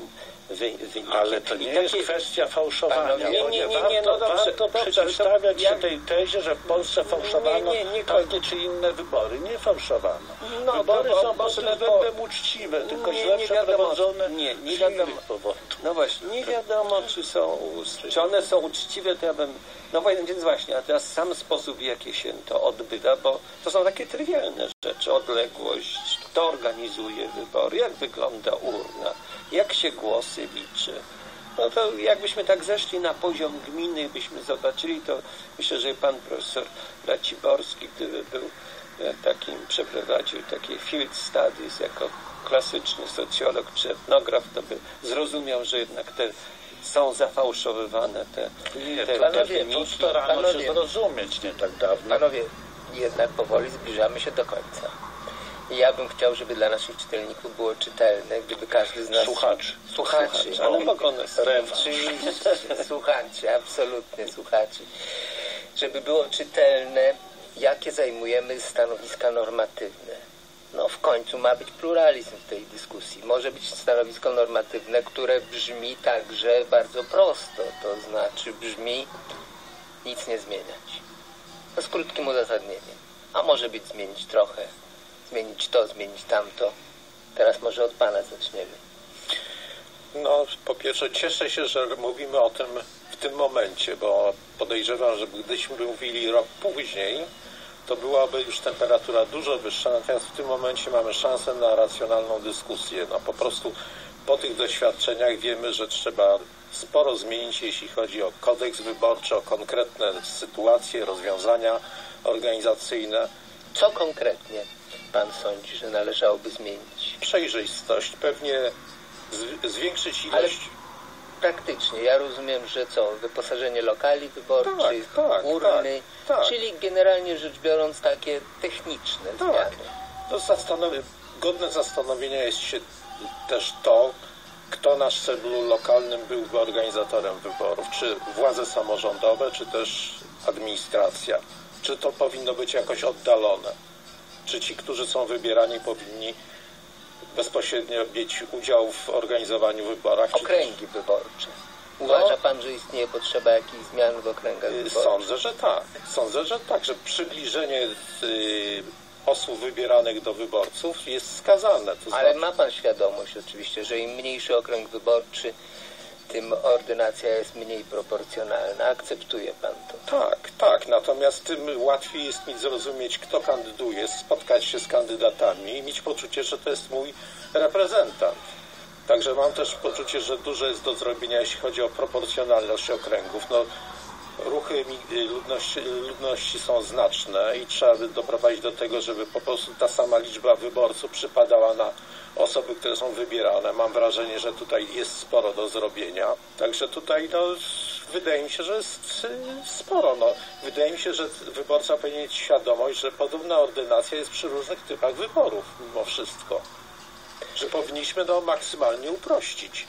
wynikiem. Ale to nie jest kwestia fałszowania. Nie, nie, nie, nie, no dobrze, warto dobrze, przeciwstawiać ja... się tej tezie, że w Polsce fałszowano nie, nie, nie, takie czy inne wybory. Nie fałszowano. No, wybory bo, są bo, pod względem uczciwe, tylko nie, źle nie przeprowadzone. Nie, nie wiadomo. No właśnie, nie wiadomo, czy są, czy one są uczciwe, to ja bym... No więc właśnie, a teraz sam sposób, w jaki się to odbywa, bo to są takie trywialne rzeczy. Odległość, kto organizuje wybory, jak wygląda urna, jak się głosy liczy. No to jakbyśmy tak zeszli na poziom gminy, byśmy zobaczyli, to myślę, że pan profesor Raciborski, gdyby był takim, przeprowadził takie field studies jako klasyczny socjolog czy etnograf, to by zrozumiał, że jednak te są zafałszowywane te, nie, te, panowie, te wyniki. To starano się zrozumieć nie tak dawno. Panowie, jednak powoli zbliżamy się do końca. I ja bym chciał, żeby dla naszych czytelników było czytelne, gdyby każdy z nas... Słuchaczy. Słuchaczy. Słuchaczy, ale mogą nas... Oczywiście, słuchaczy, absolutnie słuchaczy. Żeby było czytelne, jakie zajmujemy stanowiska normatywne. No w końcu ma być pluralizm w tej dyskusji. Może być stanowisko normatywne, które brzmi także bardzo prosto. To znaczy brzmi nic nie zmieniać. No z krótkim uzasadnieniem. A może być zmienić trochę. Zmienić to, zmienić tamto. Teraz może od pana zaczniemy. No, po pierwsze cieszę się, że mówimy o tym w tym momencie, bo podejrzewam, że gdybyśmy mówili rok później, to byłaby już temperatura dużo wyższa, natomiast w tym momencie mamy szansę na racjonalną dyskusję. No, po prostu po tych doświadczeniach wiemy, że trzeba sporo zmienić, jeśli chodzi o kodeks wyborczy, o konkretne sytuacje, rozwiązania organizacyjne. Co konkretnie pan sądzi, że należałoby zmienić? Przejrzystość, pewnie zwiększyć ilość... Ale praktycznie, ja rozumiem, że co? Wyposażenie lokali wyborczych, tak, tak, urny, tak, tak. czyli generalnie rzecz biorąc takie techniczne tak. zmiany. To zastanowi... Godne zastanowienia jest się też to, kto na szczeblu lokalnym byłby organizatorem wyborów, czy władze samorządowe, czy też administracja. Czy to powinno być jakoś oddalone? Czy ci, którzy są wybierani, powinni bezpośrednio mieć udział w organizowaniu wyborów? Okręgi wyborcze. Uważa no, pan, że istnieje potrzeba jakichś zmian w okręgach wyborczych? Sądzę, że tak. Sądzę, że tak, że przybliżenie y, osób wybieranych do wyborców jest skazane. To Ale znaczy... ma pan świadomość oczywiście, że im mniejszy okręg wyborczy, tym ordynacja jest mniej proporcjonalna. Akceptuje pan to? Tak, tak. Natomiast tym łatwiej jest mi zrozumieć, kto kandyduje, spotkać się z kandydatami i mieć poczucie, że to jest mój reprezentant. Także mam też poczucie, że dużo jest do zrobienia, jeśli chodzi o proporcjonalność okręgów. No, ruchy ludności, ludności są znaczne i trzeba by doprowadzić do tego, żeby po prostu ta sama liczba wyborców przypadała na osoby, które są wybierane. Mam wrażenie, że tutaj jest sporo do zrobienia. Także tutaj no, wydaje mi się, że jest sporo. No, wydaje mi się, że wyborca powinien mieć świadomość, że podobna ordynacja jest przy różnych typach wyborów mimo wszystko. Że powinniśmy no, maksymalnie uprościć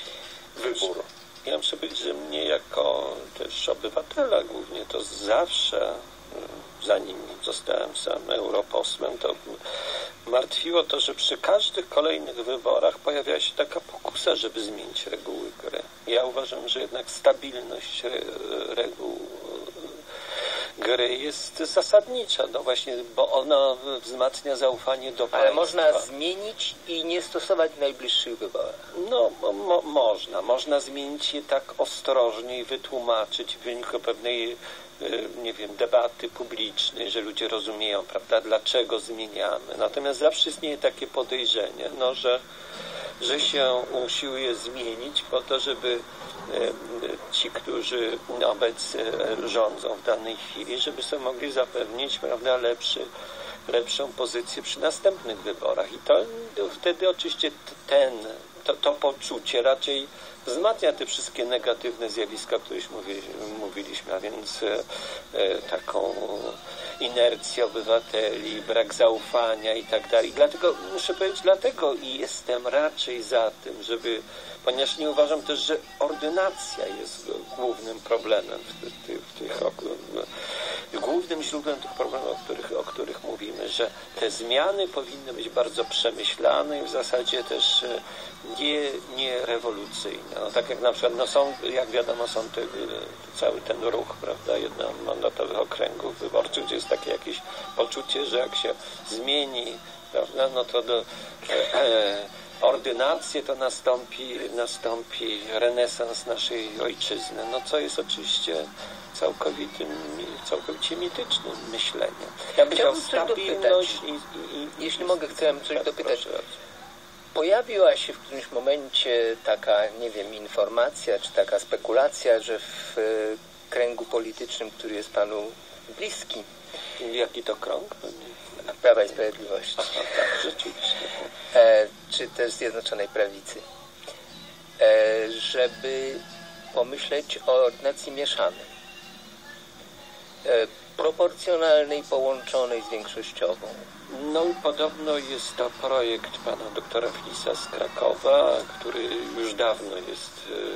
wybór. Ja muszę powiedzieć, że mnie jako też obywatela głównie to zawsze, zanim zostałem sam europosłem, to martwiło to, że przy każdych kolejnych wyborach pojawiała się taka pokusa, żeby zmienić reguły gry. Ja uważam, że jednak stabilność reguł gry jest zasadnicza, no właśnie, bo ona wzmacnia zaufanie do państwa. Ale można zmienić i nie stosować w najbliższych wyborach. No, mo można. Można zmienić je tak ostrożnie i wytłumaczyć w wyniku pewnej, nie wiem, debaty publicznej, że ludzie rozumieją, prawda, dlaczego zmieniamy. Natomiast zawsze istnieje takie podejrzenie, no, że, że się usiłuje zmienić po to, żeby ci, którzy obecnie rządzą w danej chwili, żeby sobie mogli zapewnić, prawda, lepszy, lepszą pozycję przy następnych wyborach. I to wtedy oczywiście ten, to, to poczucie raczej wzmacnia te wszystkie negatywne zjawiska, o których mówiliśmy, a więc e, taką inercję obywateli, brak zaufania i tak dalej. Dlatego, muszę powiedzieć, dlatego i jestem raczej za tym, żeby, ponieważ nie uważam też, że ordynacja jest głównym problemem w tych, w tych głównym źródłem tych problemów, o których, o których mówimy, że te zmiany powinny być bardzo przemyślane i w zasadzie też nie, nie rewolucyjne. No, tak jak na przykład, no są, jak wiadomo, są te, cały ten ruch, prawda, jednomandatowych okręgów wyborczych, gdzie jest takie jakieś poczucie, że jak się zmieni, prawda, no to do e, ordynację, to nastąpi, nastąpi renesans naszej ojczyzny. No co jest oczywiście całkowitym, całkowicie mitycznym myśleniem. Ja bym chciał stabilność i, i, i, jeśli i, mogę, chciałem coś tak, dopytać. Pojawiła się w którymś momencie taka, nie wiem, informacja, czy taka spekulacja, że w e, kręgu politycznym, który jest panu bliski. Jaki to krąg? Prawa i Sprawiedliwości. Aha, tak, rzeczywiście. E, czy też Zjednoczonej Prawicy. E, żeby pomyśleć o ordynacji mieszanej. E, proporcjonalnej, połączonej z większościową. No i podobno jest to projekt pana doktora Filisa z Krakowa, który już dawno jest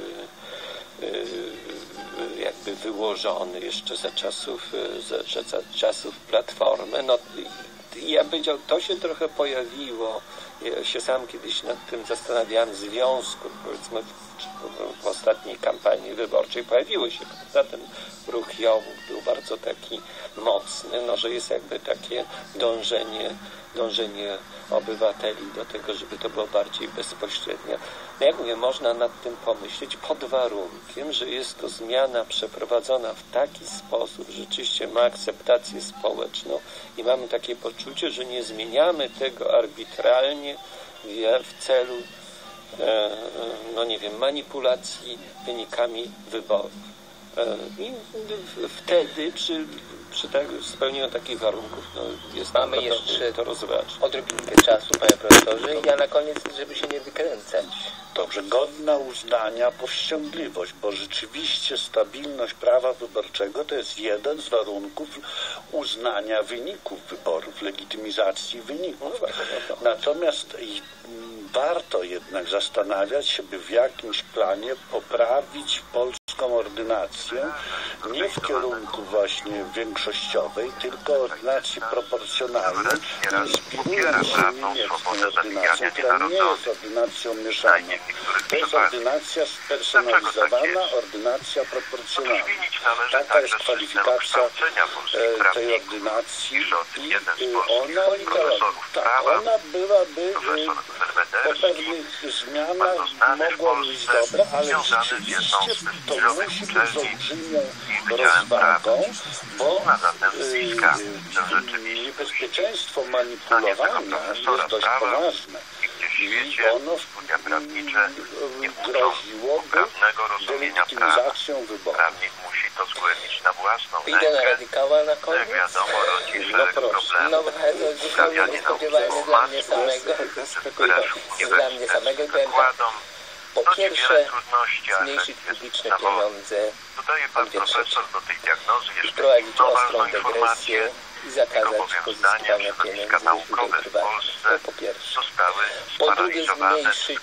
y, y, jakby wyłożony jeszcze za czasów, za, za czasów Platformy. No, ja bym powiedział, to się trochę pojawiło. Ja się sam kiedyś nad tym zastanawiałem, w związku, powiedzmy, w, w ostatniej kampanii wyborczej pojawiło się, prawda, ten ruch Jołów był bardzo taki mocny, no, że jest jakby takie dążenie, dążenie obywateli do tego, żeby to było bardziej bezpośrednio. No jak mówię, można nad tym pomyśleć pod warunkiem, że jest to zmiana przeprowadzona w taki sposób, że rzeczywiście ma akceptację społeczną i mamy takie poczucie, że nie zmieniamy tego arbitralnie w celu no nie wiem, manipulacji wynikami wyborów. I wtedy przy, przy tak, spełnieniu takich warunków no, jest mamy jeszcze to rozważyć. Odrobinkę czasu, panie profesorze, i ja na koniec, żeby się nie wykręcać. Dobrze, godna uznania powściągliwość, bo rzeczywiście stabilność prawa wyborczego to jest jeden z warunków uznania wyników wyborów, legitymizacji wyników. Natomiast warto jednak zastanawiać się, by w jakimś planie poprawić polską ordynację, nie w kierunku właśnie większościowej, tylko ordynacji proporcjonalnej, inspirując się niemiecką ordynacją, która nie jest ordynacją mieszaną. To jest ordynacja spersonalizowana, ordynacja proporcjonalna. Taka jest kwalifikacja e, tej ordynacji i ona, tak, ona byłaby e, po pewnych zmianach mogła być dobra, ale rzeczywiście to musi być z olbrzymią rozwagą, bo e, niebezpieczeństwo manipulowania jest dość poważne. I ono groziłoby delegitymizacją wyborów. Idę na radykała na koniec. No proszę. No, to zupełnie niespodziewanie dla mnie samego. Dla mnie samego powiem tak. Po pierwsze, zmniejszyć publiczne pieniądze o dwie trzecie. Wprowadzić ostrą degresję i zakazać pozyskiwania pieniędzy z źródeł prywatnych. To po pierwsze. Po drugie, zmniejszyć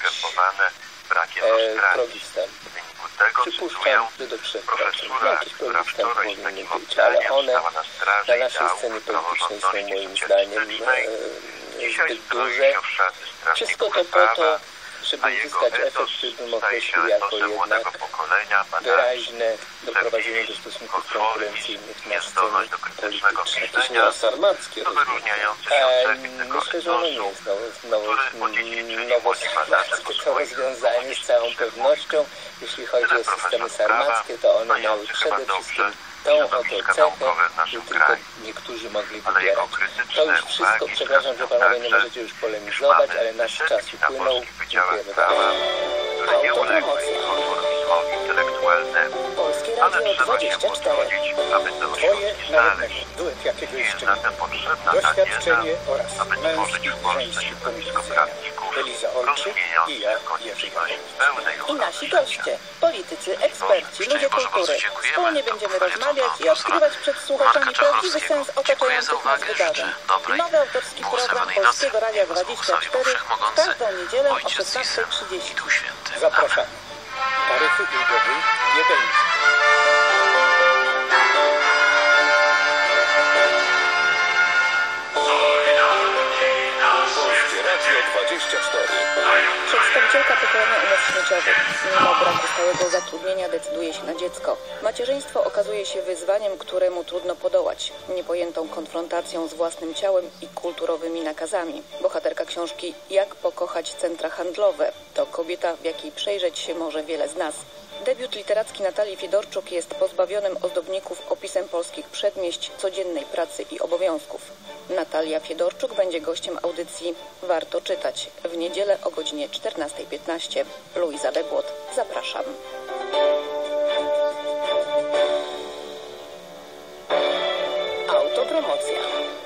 e, progi wstępu. Przypuszczam, że do trzech procent. Jakieś progi wstępu powinny być, ale one na naszej scenie politycznej są moim zdaniem e, zbyt duże. Wszystko to po to, żeby uzyskać efekt, który bym określił jako jednak wyraźne doprowadzenie do stosunków konkurencyjnych na scenie politycznej. Jakieś neosarmackie e, Myślę, że ono nie jest nowosarmackie to rozwiązanie z całą pewnością. Jeśli chodzi o systemy sarmackie, to one miały przede wszystkim tą oto cechę, że tylko niektórzy mogli wybierać. To już wszystko, przepraszam, że panowie nie możecie już polemizować, ale nasz czas upłynął. Dziękujemy bardzo. Autopromocja. Polskie Radio dwadzieścia cztery. Dwoje na jednego. Duet jakiegoś czynnika. Doświadczenie oraz męski i żeński punkt widzenia. Eliza Olczyk i ja, Jerzy I nasi goście, politycy, eksperci, ludzie kultury. Wspólnie będziemy rozmawiać i odkrywać przed słuchaczami prawdziwy sens otaczających nas wydarzeń. Nowy autorski program Polskiego Radia dwadzieścia cztery w każdą niedzielę o szesnasta trzydzieści. Zapraszamy. Taryfy ulgowej nie będzie. dwadzieścia cztery. Przedstawicielka pokolenia umów śmieciowych. Mimo braku stałego zatrudnienia decyduje się na dziecko. Macierzyństwo okazuje się wyzwaniem, któremu trudno podołać. Niepojętą konfrontacją z własnym ciałem i kulturowymi nakazami. Bohaterka książki Jak pokochać centra handlowe to kobieta, w jakiej przejrzeć się może wiele z nas. Debiut literacki Natalii Fiedorczuk jest pozbawionym ozdobników opisem polskich przedmieść, codziennej pracy i obowiązków. Natalia Fiedorczuk będzie gościem audycji Warto czytać w niedzielę o godzinie czternasta piętnaście. Luiza Degłot, zapraszam. Autopromocja.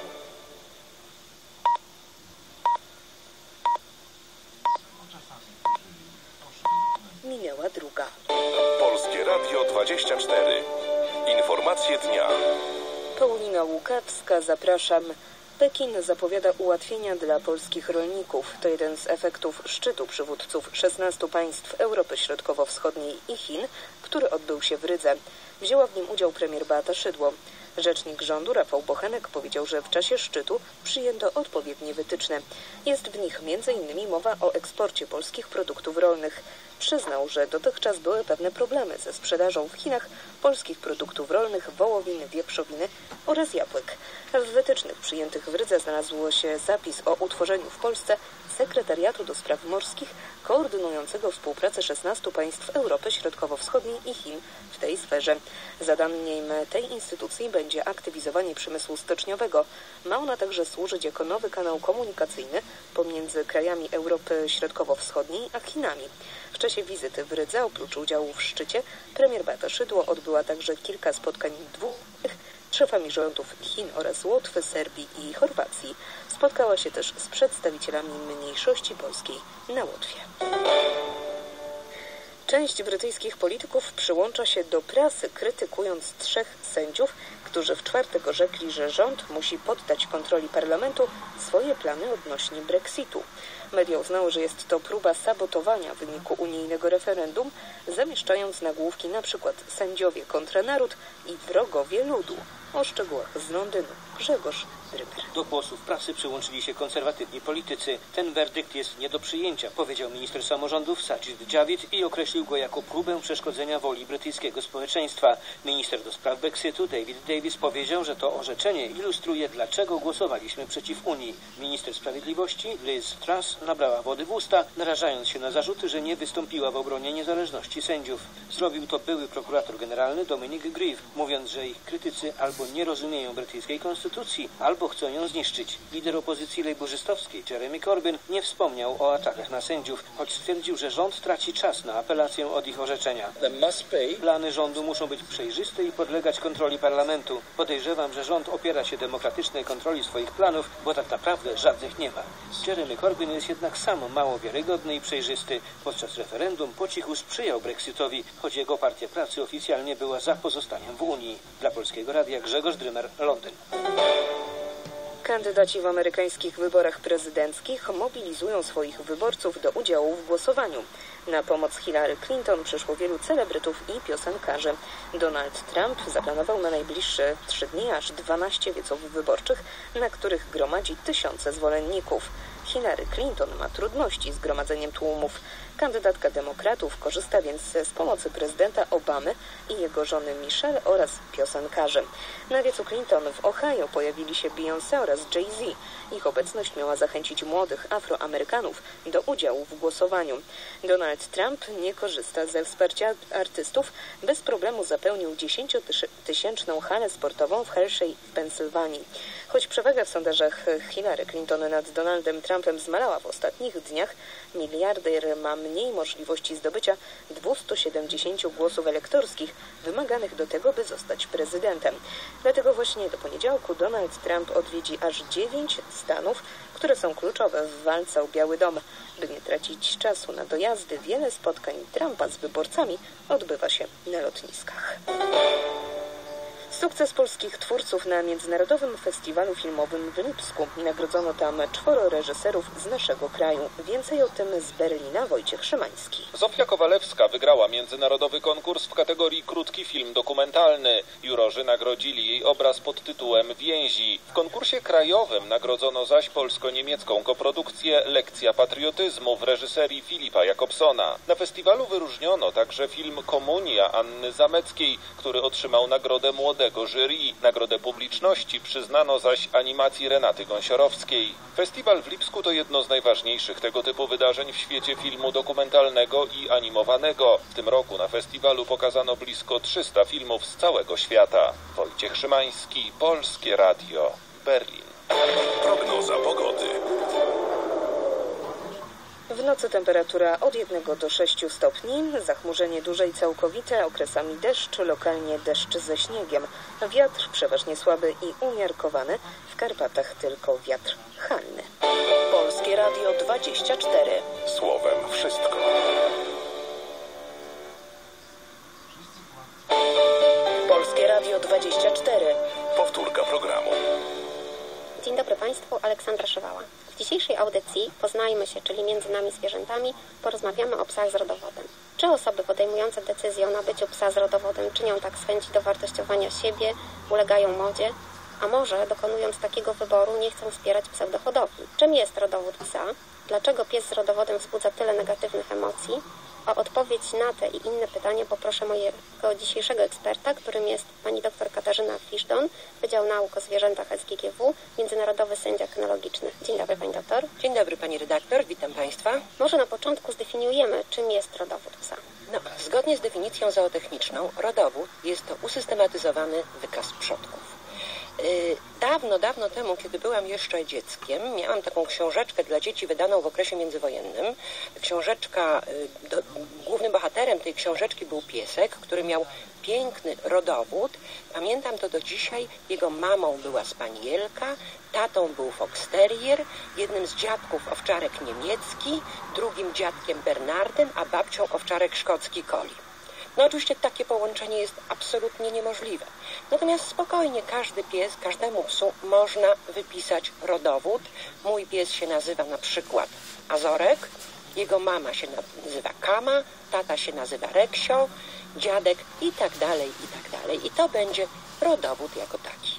Minęła druga. Polskie Radio dwadzieścia cztery. Informacje dnia. Paulina Łukawska, zapraszam. Pekin zapowiada ułatwienia dla polskich rolników. To jeden z efektów szczytu przywódców szesnastu państw Europy Środkowo-Wschodniej i Chin, który odbył się w Rydze. Wzięła w nim udział premier Beata Szydło. Rzecznik rządu Rafał Bochenek powiedział, że w czasie szczytu przyjęto odpowiednie wytyczne. Jest w nich między innymi mowa o eksporcie polskich produktów rolnych. Przyznał, że dotychczas były pewne problemy ze sprzedażą w Chinach polskich produktów rolnych, wołowiny, wieprzowiny oraz jabłek. W wytycznych przyjętych w Rydze znalazło się zapis o utworzeniu w Polsce sekretariatu do spraw morskich koordynującego współpracę szesnastu państw Europy Środkowo-Wschodniej i Chin w tej sferze. Zadaniem tej instytucji będzie aktywizowanie przemysłu stoczniowego. Ma ona także służyć jako nowy kanał komunikacyjny pomiędzy krajami Europy Środkowo-Wschodniej a Chinami. W czasie wizyty w Rydze, oprócz udziału w szczycie, premier Beata Szydło odbyła także kilka spotkań dwóch z szefami rządów Chin oraz Łotwy, Serbii i Chorwacji. Spotkała się też z przedstawicielami mniejszości polskiej na Łotwie. Część brytyjskich polityków przyłącza się do prasy, krytykując trzech sędziów, którzy w czwartek orzekli, że rząd musi poddać kontroli parlamentu swoje plany odnośnie Brexitu. Media uznały, że jest to próba sabotowania wyniku unijnego referendum, zamieszczając nagłówki np. sędziowie kontra naród i wrogowie ludu. O szczegółach z Londynu Grzegorz Rymer. Do głosów prasy przyłączyli się konserwatywni politycy. Ten werdykt jest nie do przyjęcia, powiedział minister samorządów Sajid Javid i określił go jako próbę przeszkodzenia woli brytyjskiego społeczeństwa. Minister do spraw Brexitu David Davis powiedział, że to orzeczenie ilustruje, dlaczego głosowaliśmy przeciw Unii. Minister sprawiedliwości Liz Truss nabrała wody w usta, narażając się na zarzuty, że nie wystąpiła w obronie niezależności sędziów. Zrobił to były prokurator generalny Dominic Grieve, mówiąc, że ich krytycy albo nie rozumieją brytyjskiej konstytucji, albo chcą ją zniszczyć. Lider opozycji lejburzystowskiej Jeremy Corbyn nie wspomniał o atakach na sędziów, choć stwierdził, że rząd traci czas na apelację od ich orzeczenia. Plany rządu muszą być przejrzyste i podlegać kontroli parlamentu. Podejrzewam, że rząd opiera się demokratycznej kontroli swoich planów, bo tak naprawdę żadnych nie ma. Jeremy Corbyn jest jednak sam mało wiarygodny i przejrzysty. Podczas referendum po cichu sprzyjał Brexitowi, choć jego partia pracy oficjalnie była za pozostaniem w Unii. Dla Polskiego Radia Grzegorz Drymer, Londyn. Kandydaci w amerykańskich wyborach prezydenckich mobilizują swoich wyborców do udziału w głosowaniu. Na pomoc Hillary Clinton przyszło wielu celebrytów i piosenkarzy. Donald Trump zaplanował na najbliższe trzy dni aż dwanaście wieców wyborczych, na których gromadzi tysiące zwolenników. Hillary Clinton ma trudności z gromadzeniem tłumów. Kandydatka demokratów korzysta więc z pomocy prezydenta Obamy i jego żony Michelle oraz piosenkarzy. Na wiecu Clinton w Ohio pojawili się Beyoncé oraz Jay-Z. Ich obecność miała zachęcić młodych Afroamerykanów do udziału w głosowaniu. Donald Trump nie korzysta ze wsparcia artystów. Bez problemu zapełnił dziesięciotysięczną halę sportową w Hershey w Pensylwanii. Choć przewaga w sondażach Hillary Clinton nad Donaldem Trumpem zmalała w ostatnich dniach, miliarder ma mniej możliwości zdobycia dwieście siedemdziesiąt głosów elektorskich wymaganych do tego, by zostać prezydentem. Dlatego właśnie do poniedziałku Donald Trump odwiedzi aż dziewięć stanów, które są kluczowe w walce o Biały Dom. By nie tracić czasu na dojazdy, wiele spotkań Trumpa z wyborcami odbywa się na lotniskach. Sukces polskich twórców na Międzynarodowym Festiwalu Filmowym w Lipsku. Nagrodzono tam czworo reżyserów z naszego kraju. Więcej o tym z Berlina Wojciech Szymański. Zofia Kowalewska wygrała międzynarodowy konkurs w kategorii krótki film dokumentalny. Jurorzy nagrodzili jej obraz pod tytułem Więzi. W konkursie krajowym nagrodzono zaś polsko-niemiecką koprodukcję Lekcja patriotyzmu w reżyserii Filipa Jakobsona. Na festiwalu wyróżniono także film Komunia Anny Zameckiej, który otrzymał nagrodę młodego jury. Nagrodę publiczności przyznano zaś animacji Renaty Gąsiorowskiej. Festiwal w Lipsku to jedno z najważniejszych tego typu wydarzeń w świecie filmu dokumentalnego i animowanego. W tym roku na festiwalu pokazano blisko trzysta filmów z całego świata. Wojciech Szymański, Polskie Radio, Berlin. Prognoza pogody. W nocy temperatura od jednego do sześciu stopni, zachmurzenie duże i całkowite, okresami deszcz, lokalnie deszcz ze śniegiem. Wiatr przeważnie słaby i umiarkowany, w Karpatach tylko wiatr halny. Polskie Radio dwadzieścia cztery. Słowem wszystko. Polskie Radio dwadzieścia cztery. Powtórka programu. Dzień dobry Państwu, Aleksandra Szywała. W dzisiejszej audycji Poznajmy się, czyli Między nami zwierzętami, porozmawiamy o psach z rodowodem. Czy osoby podejmujące decyzję o nabyciu psa z rodowodem czynią tak z chęci dowartościowania siebie, ulegają modzie, a może dokonując takiego wyboru nie chcą wspierać pseudohodowli? Czym jest rodowód psa? Dlaczego pies z rodowodem wzbudza tyle negatywnych emocji? O odpowiedź na te i inne pytania poproszę mojego dzisiejszego eksperta, którym jest pani dr Katarzyna Fiszton, Wydział Nauk o Zwierzętach S G G W, Międzynarodowy Sędzia Kynologiczny. Dzień dobry pani doktor. Dzień dobry pani redaktor, witam państwa. Może na początku zdefiniujemy, czym jest rodowód psa. No, zgodnie z definicją zootechniczną, rodowód jest to usystematyzowany wykaz przodków. Dawno, dawno temu, kiedy byłam jeszcze dzieckiem, miałam taką książeczkę dla dzieci wydaną w okresie międzywojennym. Książeczka, do, głównym bohaterem tej książeczki był piesek, który miał piękny rodowód. Pamiętam to do dzisiaj. Jego mamą była spanielka, tatą był fox terrier, jednym z dziadków owczarek niemiecki, drugim dziadkiem Bernardem, a babcią owczarek szkocki Collie. No oczywiście takie połączenie jest absolutnie niemożliwe. Natomiast spokojnie każdy pies, każdemu psu można wypisać rodowód. Mój pies się nazywa na przykład Azorek, jego mama się nazywa Kama, tata się nazywa Reksio, dziadek i tak dalej, i tak dalej. I to będzie rodowód jako taki.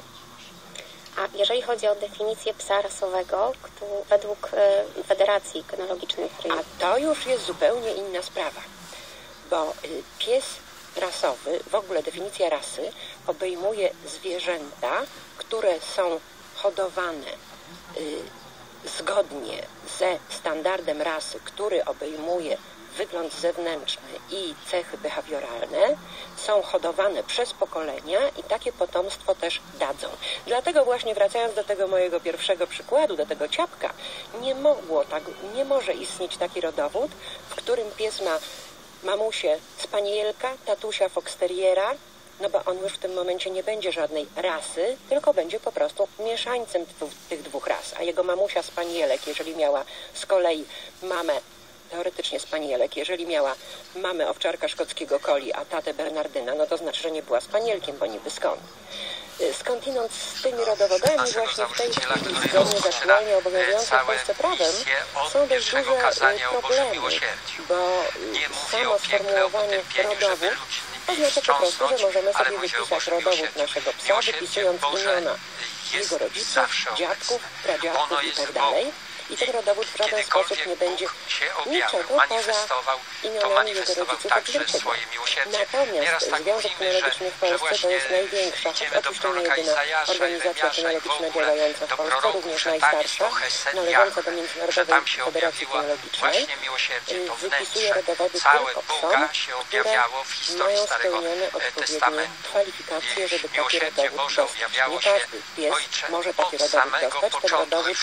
A jeżeli chodzi o definicję psa rasowego, który według y, Federacji Kynologicznej... Której... A to już jest zupełnie inna sprawa. Bo pies rasowy, w ogóle definicja rasy, obejmuje zwierzęta, które są hodowane y, zgodnie ze standardem rasy, który obejmuje wygląd zewnętrzny i cechy behawioralne, są hodowane przez pokolenia i takie potomstwo też dadzą. Dlatego właśnie wracając do tego mojego pierwszego przykładu, do tego ciapka, nie mogło tak, nie może istnieć taki rodowód, w którym pies ma mamusię spanielka, tatusia fox terriera, no bo on już w tym momencie nie będzie żadnej rasy, tylko będzie po prostu mieszańcem tych dwóch ras. A jego mamusia spanielek, jeżeli miała z kolei mamę, teoretycznie spanielek, jeżeli miała mamę owczarka szkockiego Collie, a tatę Bernardyna, no to znaczy, że nie była spanielkiem, bo niby skąd. Skądinąd z tymi rodowodami właśnie w tej chwili, zgodnie z aktualnie obowiązującym w Polsce prawem, są dość duże problemy, bo samo sformułowanie rodowód oznacza po prostu, że możemy sobie wypisać rodowód naszego psa, wypisując imiona jego rodziców, dziadków, pradziadków i tak dalej. I ten rodowód w żaden sposób nie będzie niczego poza imionami jego rodziców odzwierciedlał. Natomiast Związek Kynologiczny w Polsce to jest największa, choć oczywiście nie jedyna organizacja kynologiczna działająca w Polsce, również najstarsza, należąca do Międzynarodowej Federacji Kynologicznej, wypisuje rodowody tylko psom, które mają spełnione odpowiednie kwalifikacje, żeby taki rodowód dostać. Nie każdy pies może taki rodowód dostać. Ten rodowód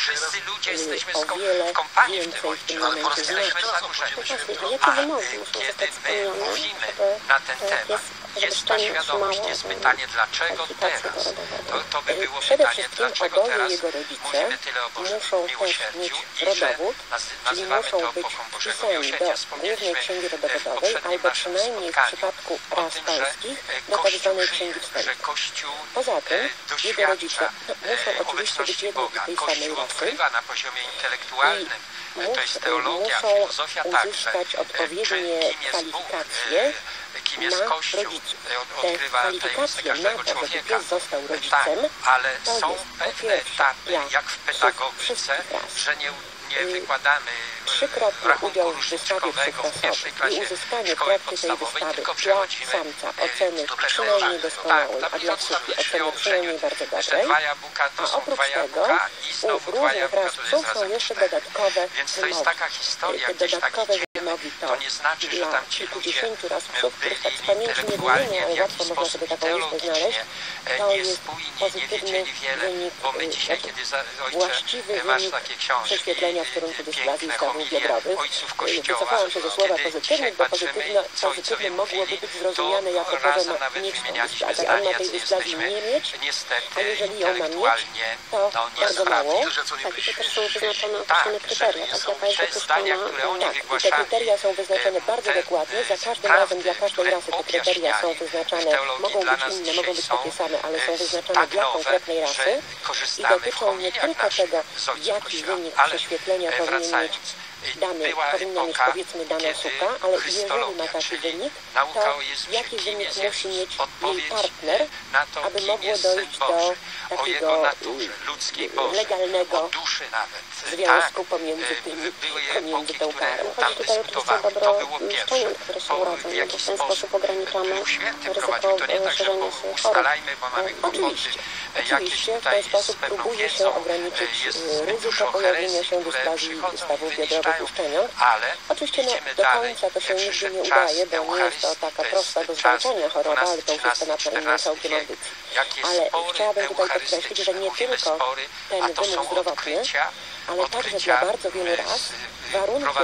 o wiele więcej w tym momencie znaczy. Właśnie, a jakie wymogi muszą zostać spełnione, aby pies jest ta świadomość, jest pytanie, dlaczego teraz? To, to by było Przede pytanie, dlaczego oboje teraz jego rodzice mówimy tyle o Bożym muszą miłosierdziu mieć i że rodowód, naz czyli nazywamy muszą to być epoką Bożego wpisani Miłosierdzia. do Wspomnieliśmy Głównej Księgi w Rodowodowej, poprzednim albo naszym przynajmniej w spotkaniu przypadku o ras tym, że polskich do Kościół tzw. żyje, Księgi że Wstępnej. Kościół Poza tym jego rodzice no, muszą oczywiście być obecności jednej i Boga. tej samej Kościół rasy odkrywa na poziomie intelektualnym, to jest teologia, muszą filozofia także, uzyskać odpowiednie kim jest kwalifikacje kim jest na Kościół, rodziców. odkrywa Te tajemnicę kwalifikacje każdego na to, żeby człowieka. pies został Tak, rodzicem, ale to są jest po pewne pierwsze etapy, dla jak w pedagogice, że nie, nie wykładamy trzykrotny rachunku udział w wystawie różniczkowego w pierwszej psychrasowej i klasie uzyskanie w szkoły trakcie tej podstawowej, wystawy tylko dla przechodzimy samca oceny do przynajmniej doskonałej, tak, a dla psówki oceny przynajmniej bardzo że dobrej. dwa jabłka to A są oprócz dwa tego jabłka i u znowu dwa różnych jabłka ras to jest psów są razem jeszcze cztery. dodatkowe Więc to jest wymogi. taka historia, Te gdzieś tak dodatkowe idziemy. wymogi to, To nie znaczy, że tam ci ludzie kilkudziesięciu ras psów, których tak z byli pamięci nie intelektualnie wymienię, ale w łatwo jakiś można sobie sposób taką listę znaleźć. To jest niespójni, nie pozytywny wiedzieli wiele, wynik, bo my dzisiaj, znaczy kiedy za, ojcze, właściwy masz wynik takie książki, prześwietlenia w kierunku dysplazji piękne stawów homilie biodrowych. ojców Kościoła, Wycofałam się ze słowa kiedy pozytywny, dzisiaj bo patrzymy, pozytywne, co pozytywne ojcowie mogłoby mówili, być zrozumiane to jako raz to, że nawet mieć tą wymienialiśmy dysplazję. On zdania, ma tej jacy dysplazji jesteśmy. nie mieć, Niestety, a jeżeli ją ma mieć, intelektualnie, to no, nie bardzo mało. sprawdzi. Tak, i to też są wyznaczone określone kryteria, tak, jaka jest te zdania, dopuszczalna. które oni Tak, i te wygłaszali, kryteria są wyznaczone bardzo te, dokładnie. Za każdym prawdy, razem dla każdej rasy te kryteria są wyznaczane, mogą być inne, mogą być takie same, ale są wyznaczone tak dla nowe, konkretnej rasy i dotyczą nie tylko tego, jaki wynik prześwietlenia powinien mieć dany, powinna mieć powiedzmy dana suka, ale jeżeli ma taki wynik, to jaki wynik musi mieć jej partner, aby mogło dojść do takiego legalnego związku pomiędzy, tym, pomiędzy tą parą. Chodzi tutaj oczywiście o dobro szczeniąt, które się urodzą, no bo w ten sposób ograniczamy ryzyko szerzenia się chorób. Oczywiście, oczywiście w ten sposób próbuje się ograniczyć ryzyko pojawienia się dysplazji stawów biodrowych u szczeniąt. Oczywiście no, do końca to się nigdy nie udaje, bo nie jest to taka prosta do zwalczania choroba, ale to już jest temat na inną całkiem audycji. Ale chciałabym tutaj podkreślić, że nie tylko ten wymóg zdrowotny, ale także dla bardzo wielu raz warunkiem,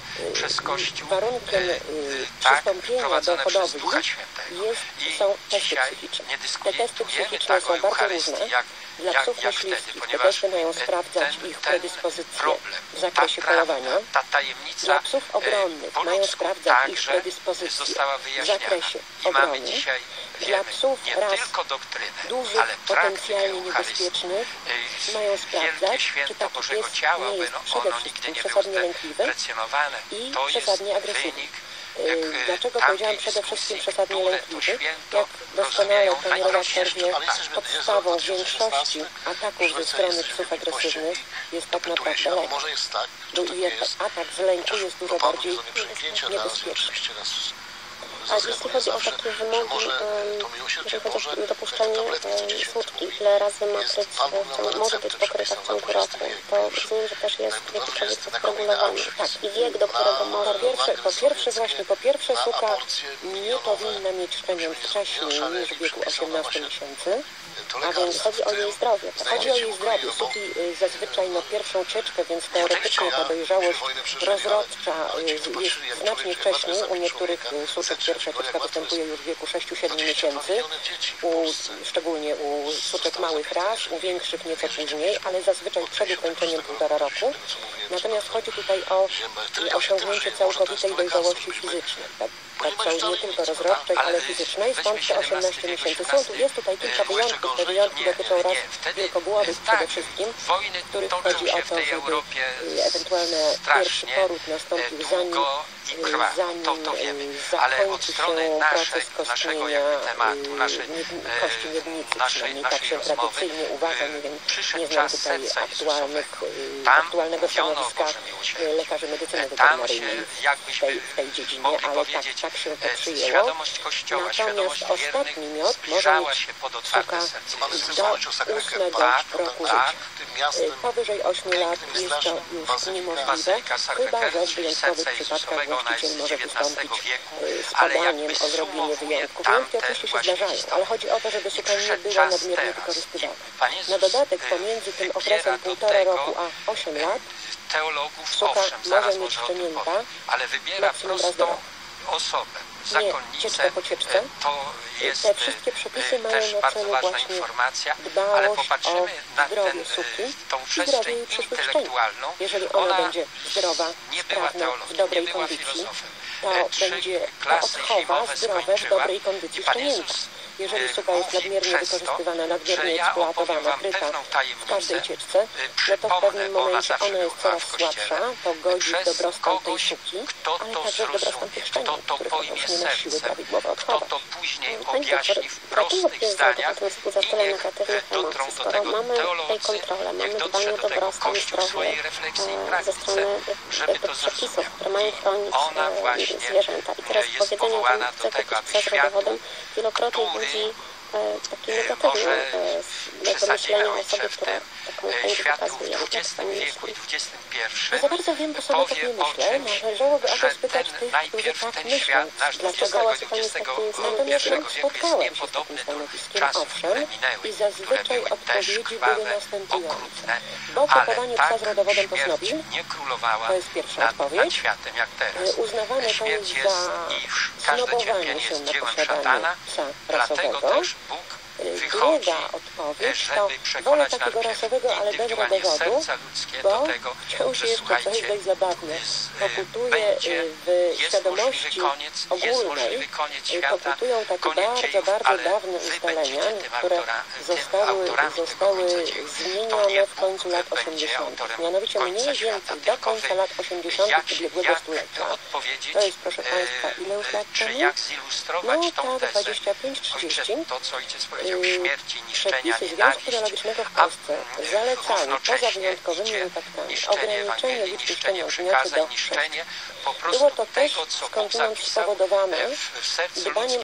warunkiem przystąpienia do hodowli jest, są testy psychiczne. Te testy psychiczne są bardzo różne. Dla psów myśliwskich te testy mają sprawdzać ich predyspozycje w zakresie polowania. Dla psów obronnych mają sprawdzać ich predyspozycje w zakresie obrony. Dla psów ras dużych, potencjalnie niebezpiecznych mają sprawdzać, czy taki pies nie jest przede wszystkim przesadnie lękliwy i przesadnie agresywny. Dlaczego powiedziałam przede wszystkim przesadnie lękliwy? Jak doskonale pani redaktor wie, podstawą większości ataków ze strony psów agresywnych jest tak naprawdę lęk. Bo atak z lęku jest dużo bardziej niebezpieczny. A jeśli chodzi o takie wymogi, jeżeli chodzi o dopuszczenie słuczki, ile razy matryc może być pokryta w ciągu roku, to rozumiem, że też jest w jakiś sposób regulowany. Tak, i wiek, do którego może... Po pierwsze, po pierwsze właśnie, po pierwsze suka nie powinna mieć szczeniąt wcześniej niż w wieku osiemnastu miesięcy. A więc chodzi o jej zdrowie. Chodzi o jej zdrowie. Suki zazwyczaj no, pierwszą cieczkę, więc teoretycznie ta dojrzałość rozrodcza jest znacznie wcześniej. U niektórych suczek pierwsza cieczka występuje już w wieku sześciu siedmiu miesięcy, u, szczególnie u suczek małych ras, u większych nieco później, ale zazwyczaj przed ukończeniem półtora roku. Natomiast chodzi tutaj o osiągnięcie całkowitej dojrzałości fizycznej. Tak, tak nie tylko rozrodczej, ale fizycznej, stąd te osiemnaście miesięcy. Są tu, jest tutaj kilka wyjątków. Te wyjątki dotyczą ras wielkogłowych przede wszystkim, w których chodzi o to, żeby ewentualne pierwszy poród nastąpił zanim, zanim zakończy się proces kostnienia kości miednicy. Przynajmniej tak się tradycyjnie uważa. Nie wiem, nie znam tutaj aktualnych, aktualnego stanowiska lekarzy medycyny weterynaryjnej w tej, w tej dziedzinie, ale tak, tak się to przyjęło. Natomiast ostatni miod może mieć suka do ósmego roku życia. Powyżej ośmiu lat jest to już niemożliwe, chyba że w wyjątkowych przypadkach właściciel może wystąpić z podaniem o zrobienie wyjątku. Wyjątki oczywiście się zdarzają, ale chodzi o to, żeby suka nie była nadmiernie wykorzystywana. Na dodatek pomiędzy tym okresem półtora roku a osiem lat suka może mieć szczenięta maksimum raz do roku. osobę. zakonnice, to jest Te wszystkie przepisy mają też na bardzo celu ważna właśnie informacja, dbałość ale popatrzymy o na zdrowie ten, suki tą i przestrzeń zdrowie jej przyszłych szczeniów. intelektualną. Jeżeli ona, Ona będzie zdrowa, nie była sprawna, teologiem, w dobrej nie była kondycji, filozofem. to Trzy będzie ta klasy odchowa zimowe zdrowe, w skończyła dobrej kondycji i Pan szczenięta. Jezus Jeżeli y, suka jest mówi nadmiernie przez to, wykorzystywana, nadmiernie że ja opowiem eksploatowana, wam kryta pewną w tajemnicę, każdej cieczce, y, no to w przypomnę, pewnym bo ona momencie zawsze ona jest była coraz w kościele, słabsza, to godzi przez dobrostan tej kogoś, suki, kto ale to także dobrostan zrozumie, tych kto szczeniów, to które pojmie po prostu nie nosiły sercem, prawidłowo kto odchować. to później Pani doktor, objaśni w dlaczego prostych pies zdaniach zawodowski za i tyle niech negatywnych dotrą emocji, do skoro tego mamy tej teolodzy, kontrolę, mamy niech dbanie dotrze o do tego dobrostan i Kościół w zdrowie swojej refleksji i e, ze praktyce, strony żeby jakby to przepisów, zrozumiał. które mają chronić Ona e, właśnie zwierzęta. I teraz jest powiedzenie o tym, powołana że do chcę tego, kupić aby psa z rodowodem, światu, wielokrotnie który budzi e, takie e, negatywne może e, jakby przesadzimy myślenie osoby, która ojczeptem taką e, chęć światu pokazuje. w Jak dwudziestym pani wieku i myśli? dwudziestym Nie pierwszym za bardzo wiem, bo sobie tak powie nie o myślę. czymś, Należałoby że albo spytać ten, tych, którzy najpierw tak ten myślą, świat nasz dlaczego pani z takim stanowiskiem spotkałem się z takim stanowiskiem, owszem, i zazwyczaj odpowiedzi były następujące. Bo pochowanie psa z rodowodem to znobił, to jest pierwsza odpowiedź. światem jak teraz. Uznawane to jest Śmierć jest za i każde znobowanie cierpienie się jest na dziełem posiadanie szatana, psa dlatego rasowego. też Bóg wychodzi, Druga odpowiedź to żeby wolę przekonać takiego najpierw rasowego, ale bez indywidualnie rodowodu, serca ludzkie bo do tego, wciąż że jeszcze, co jest słuchajcie, dość zabawne, pokutuje będzie, w jest świadomości możliwy koniec, jest ogólnej, możliwy koniec świata, pokutują takie koniec bardzo, dziejów, bardzo ale dawne wy ustalenia, będziecie tym które autora, tym zostały, autorami tego zostały końca dziejów. To zmienione nie w końcu Bóg lat będzie osiemdziesiątych. autorem Mianowicie końca mniej świata, więcej do tylko końca wy, lat osiemdziesiątych jak, ubiegłego jak stulecia. odpowiedzieć, To jest, proszę Państwa, ile już lat czy temu? jak zilustrować No tą tak, tezę. dwadzieścia pięć trzydzieści. Ojciec, to, co ojciec powiedział, Yy, śmierci, niszczenia, Przepisy Związku nienawiść, Teologicznego w a Polsce zalecały poza równocześnie wyjątkowymi idzie wypadkami niszczenie ograniczenie Ewangelii, liczby niszczenie szczeniąt z dnia przykazań, do sześciu. niszczenie po prostu Było to też tego, co Bóg skądinąd zapisał spowodowane w sercu dbaniem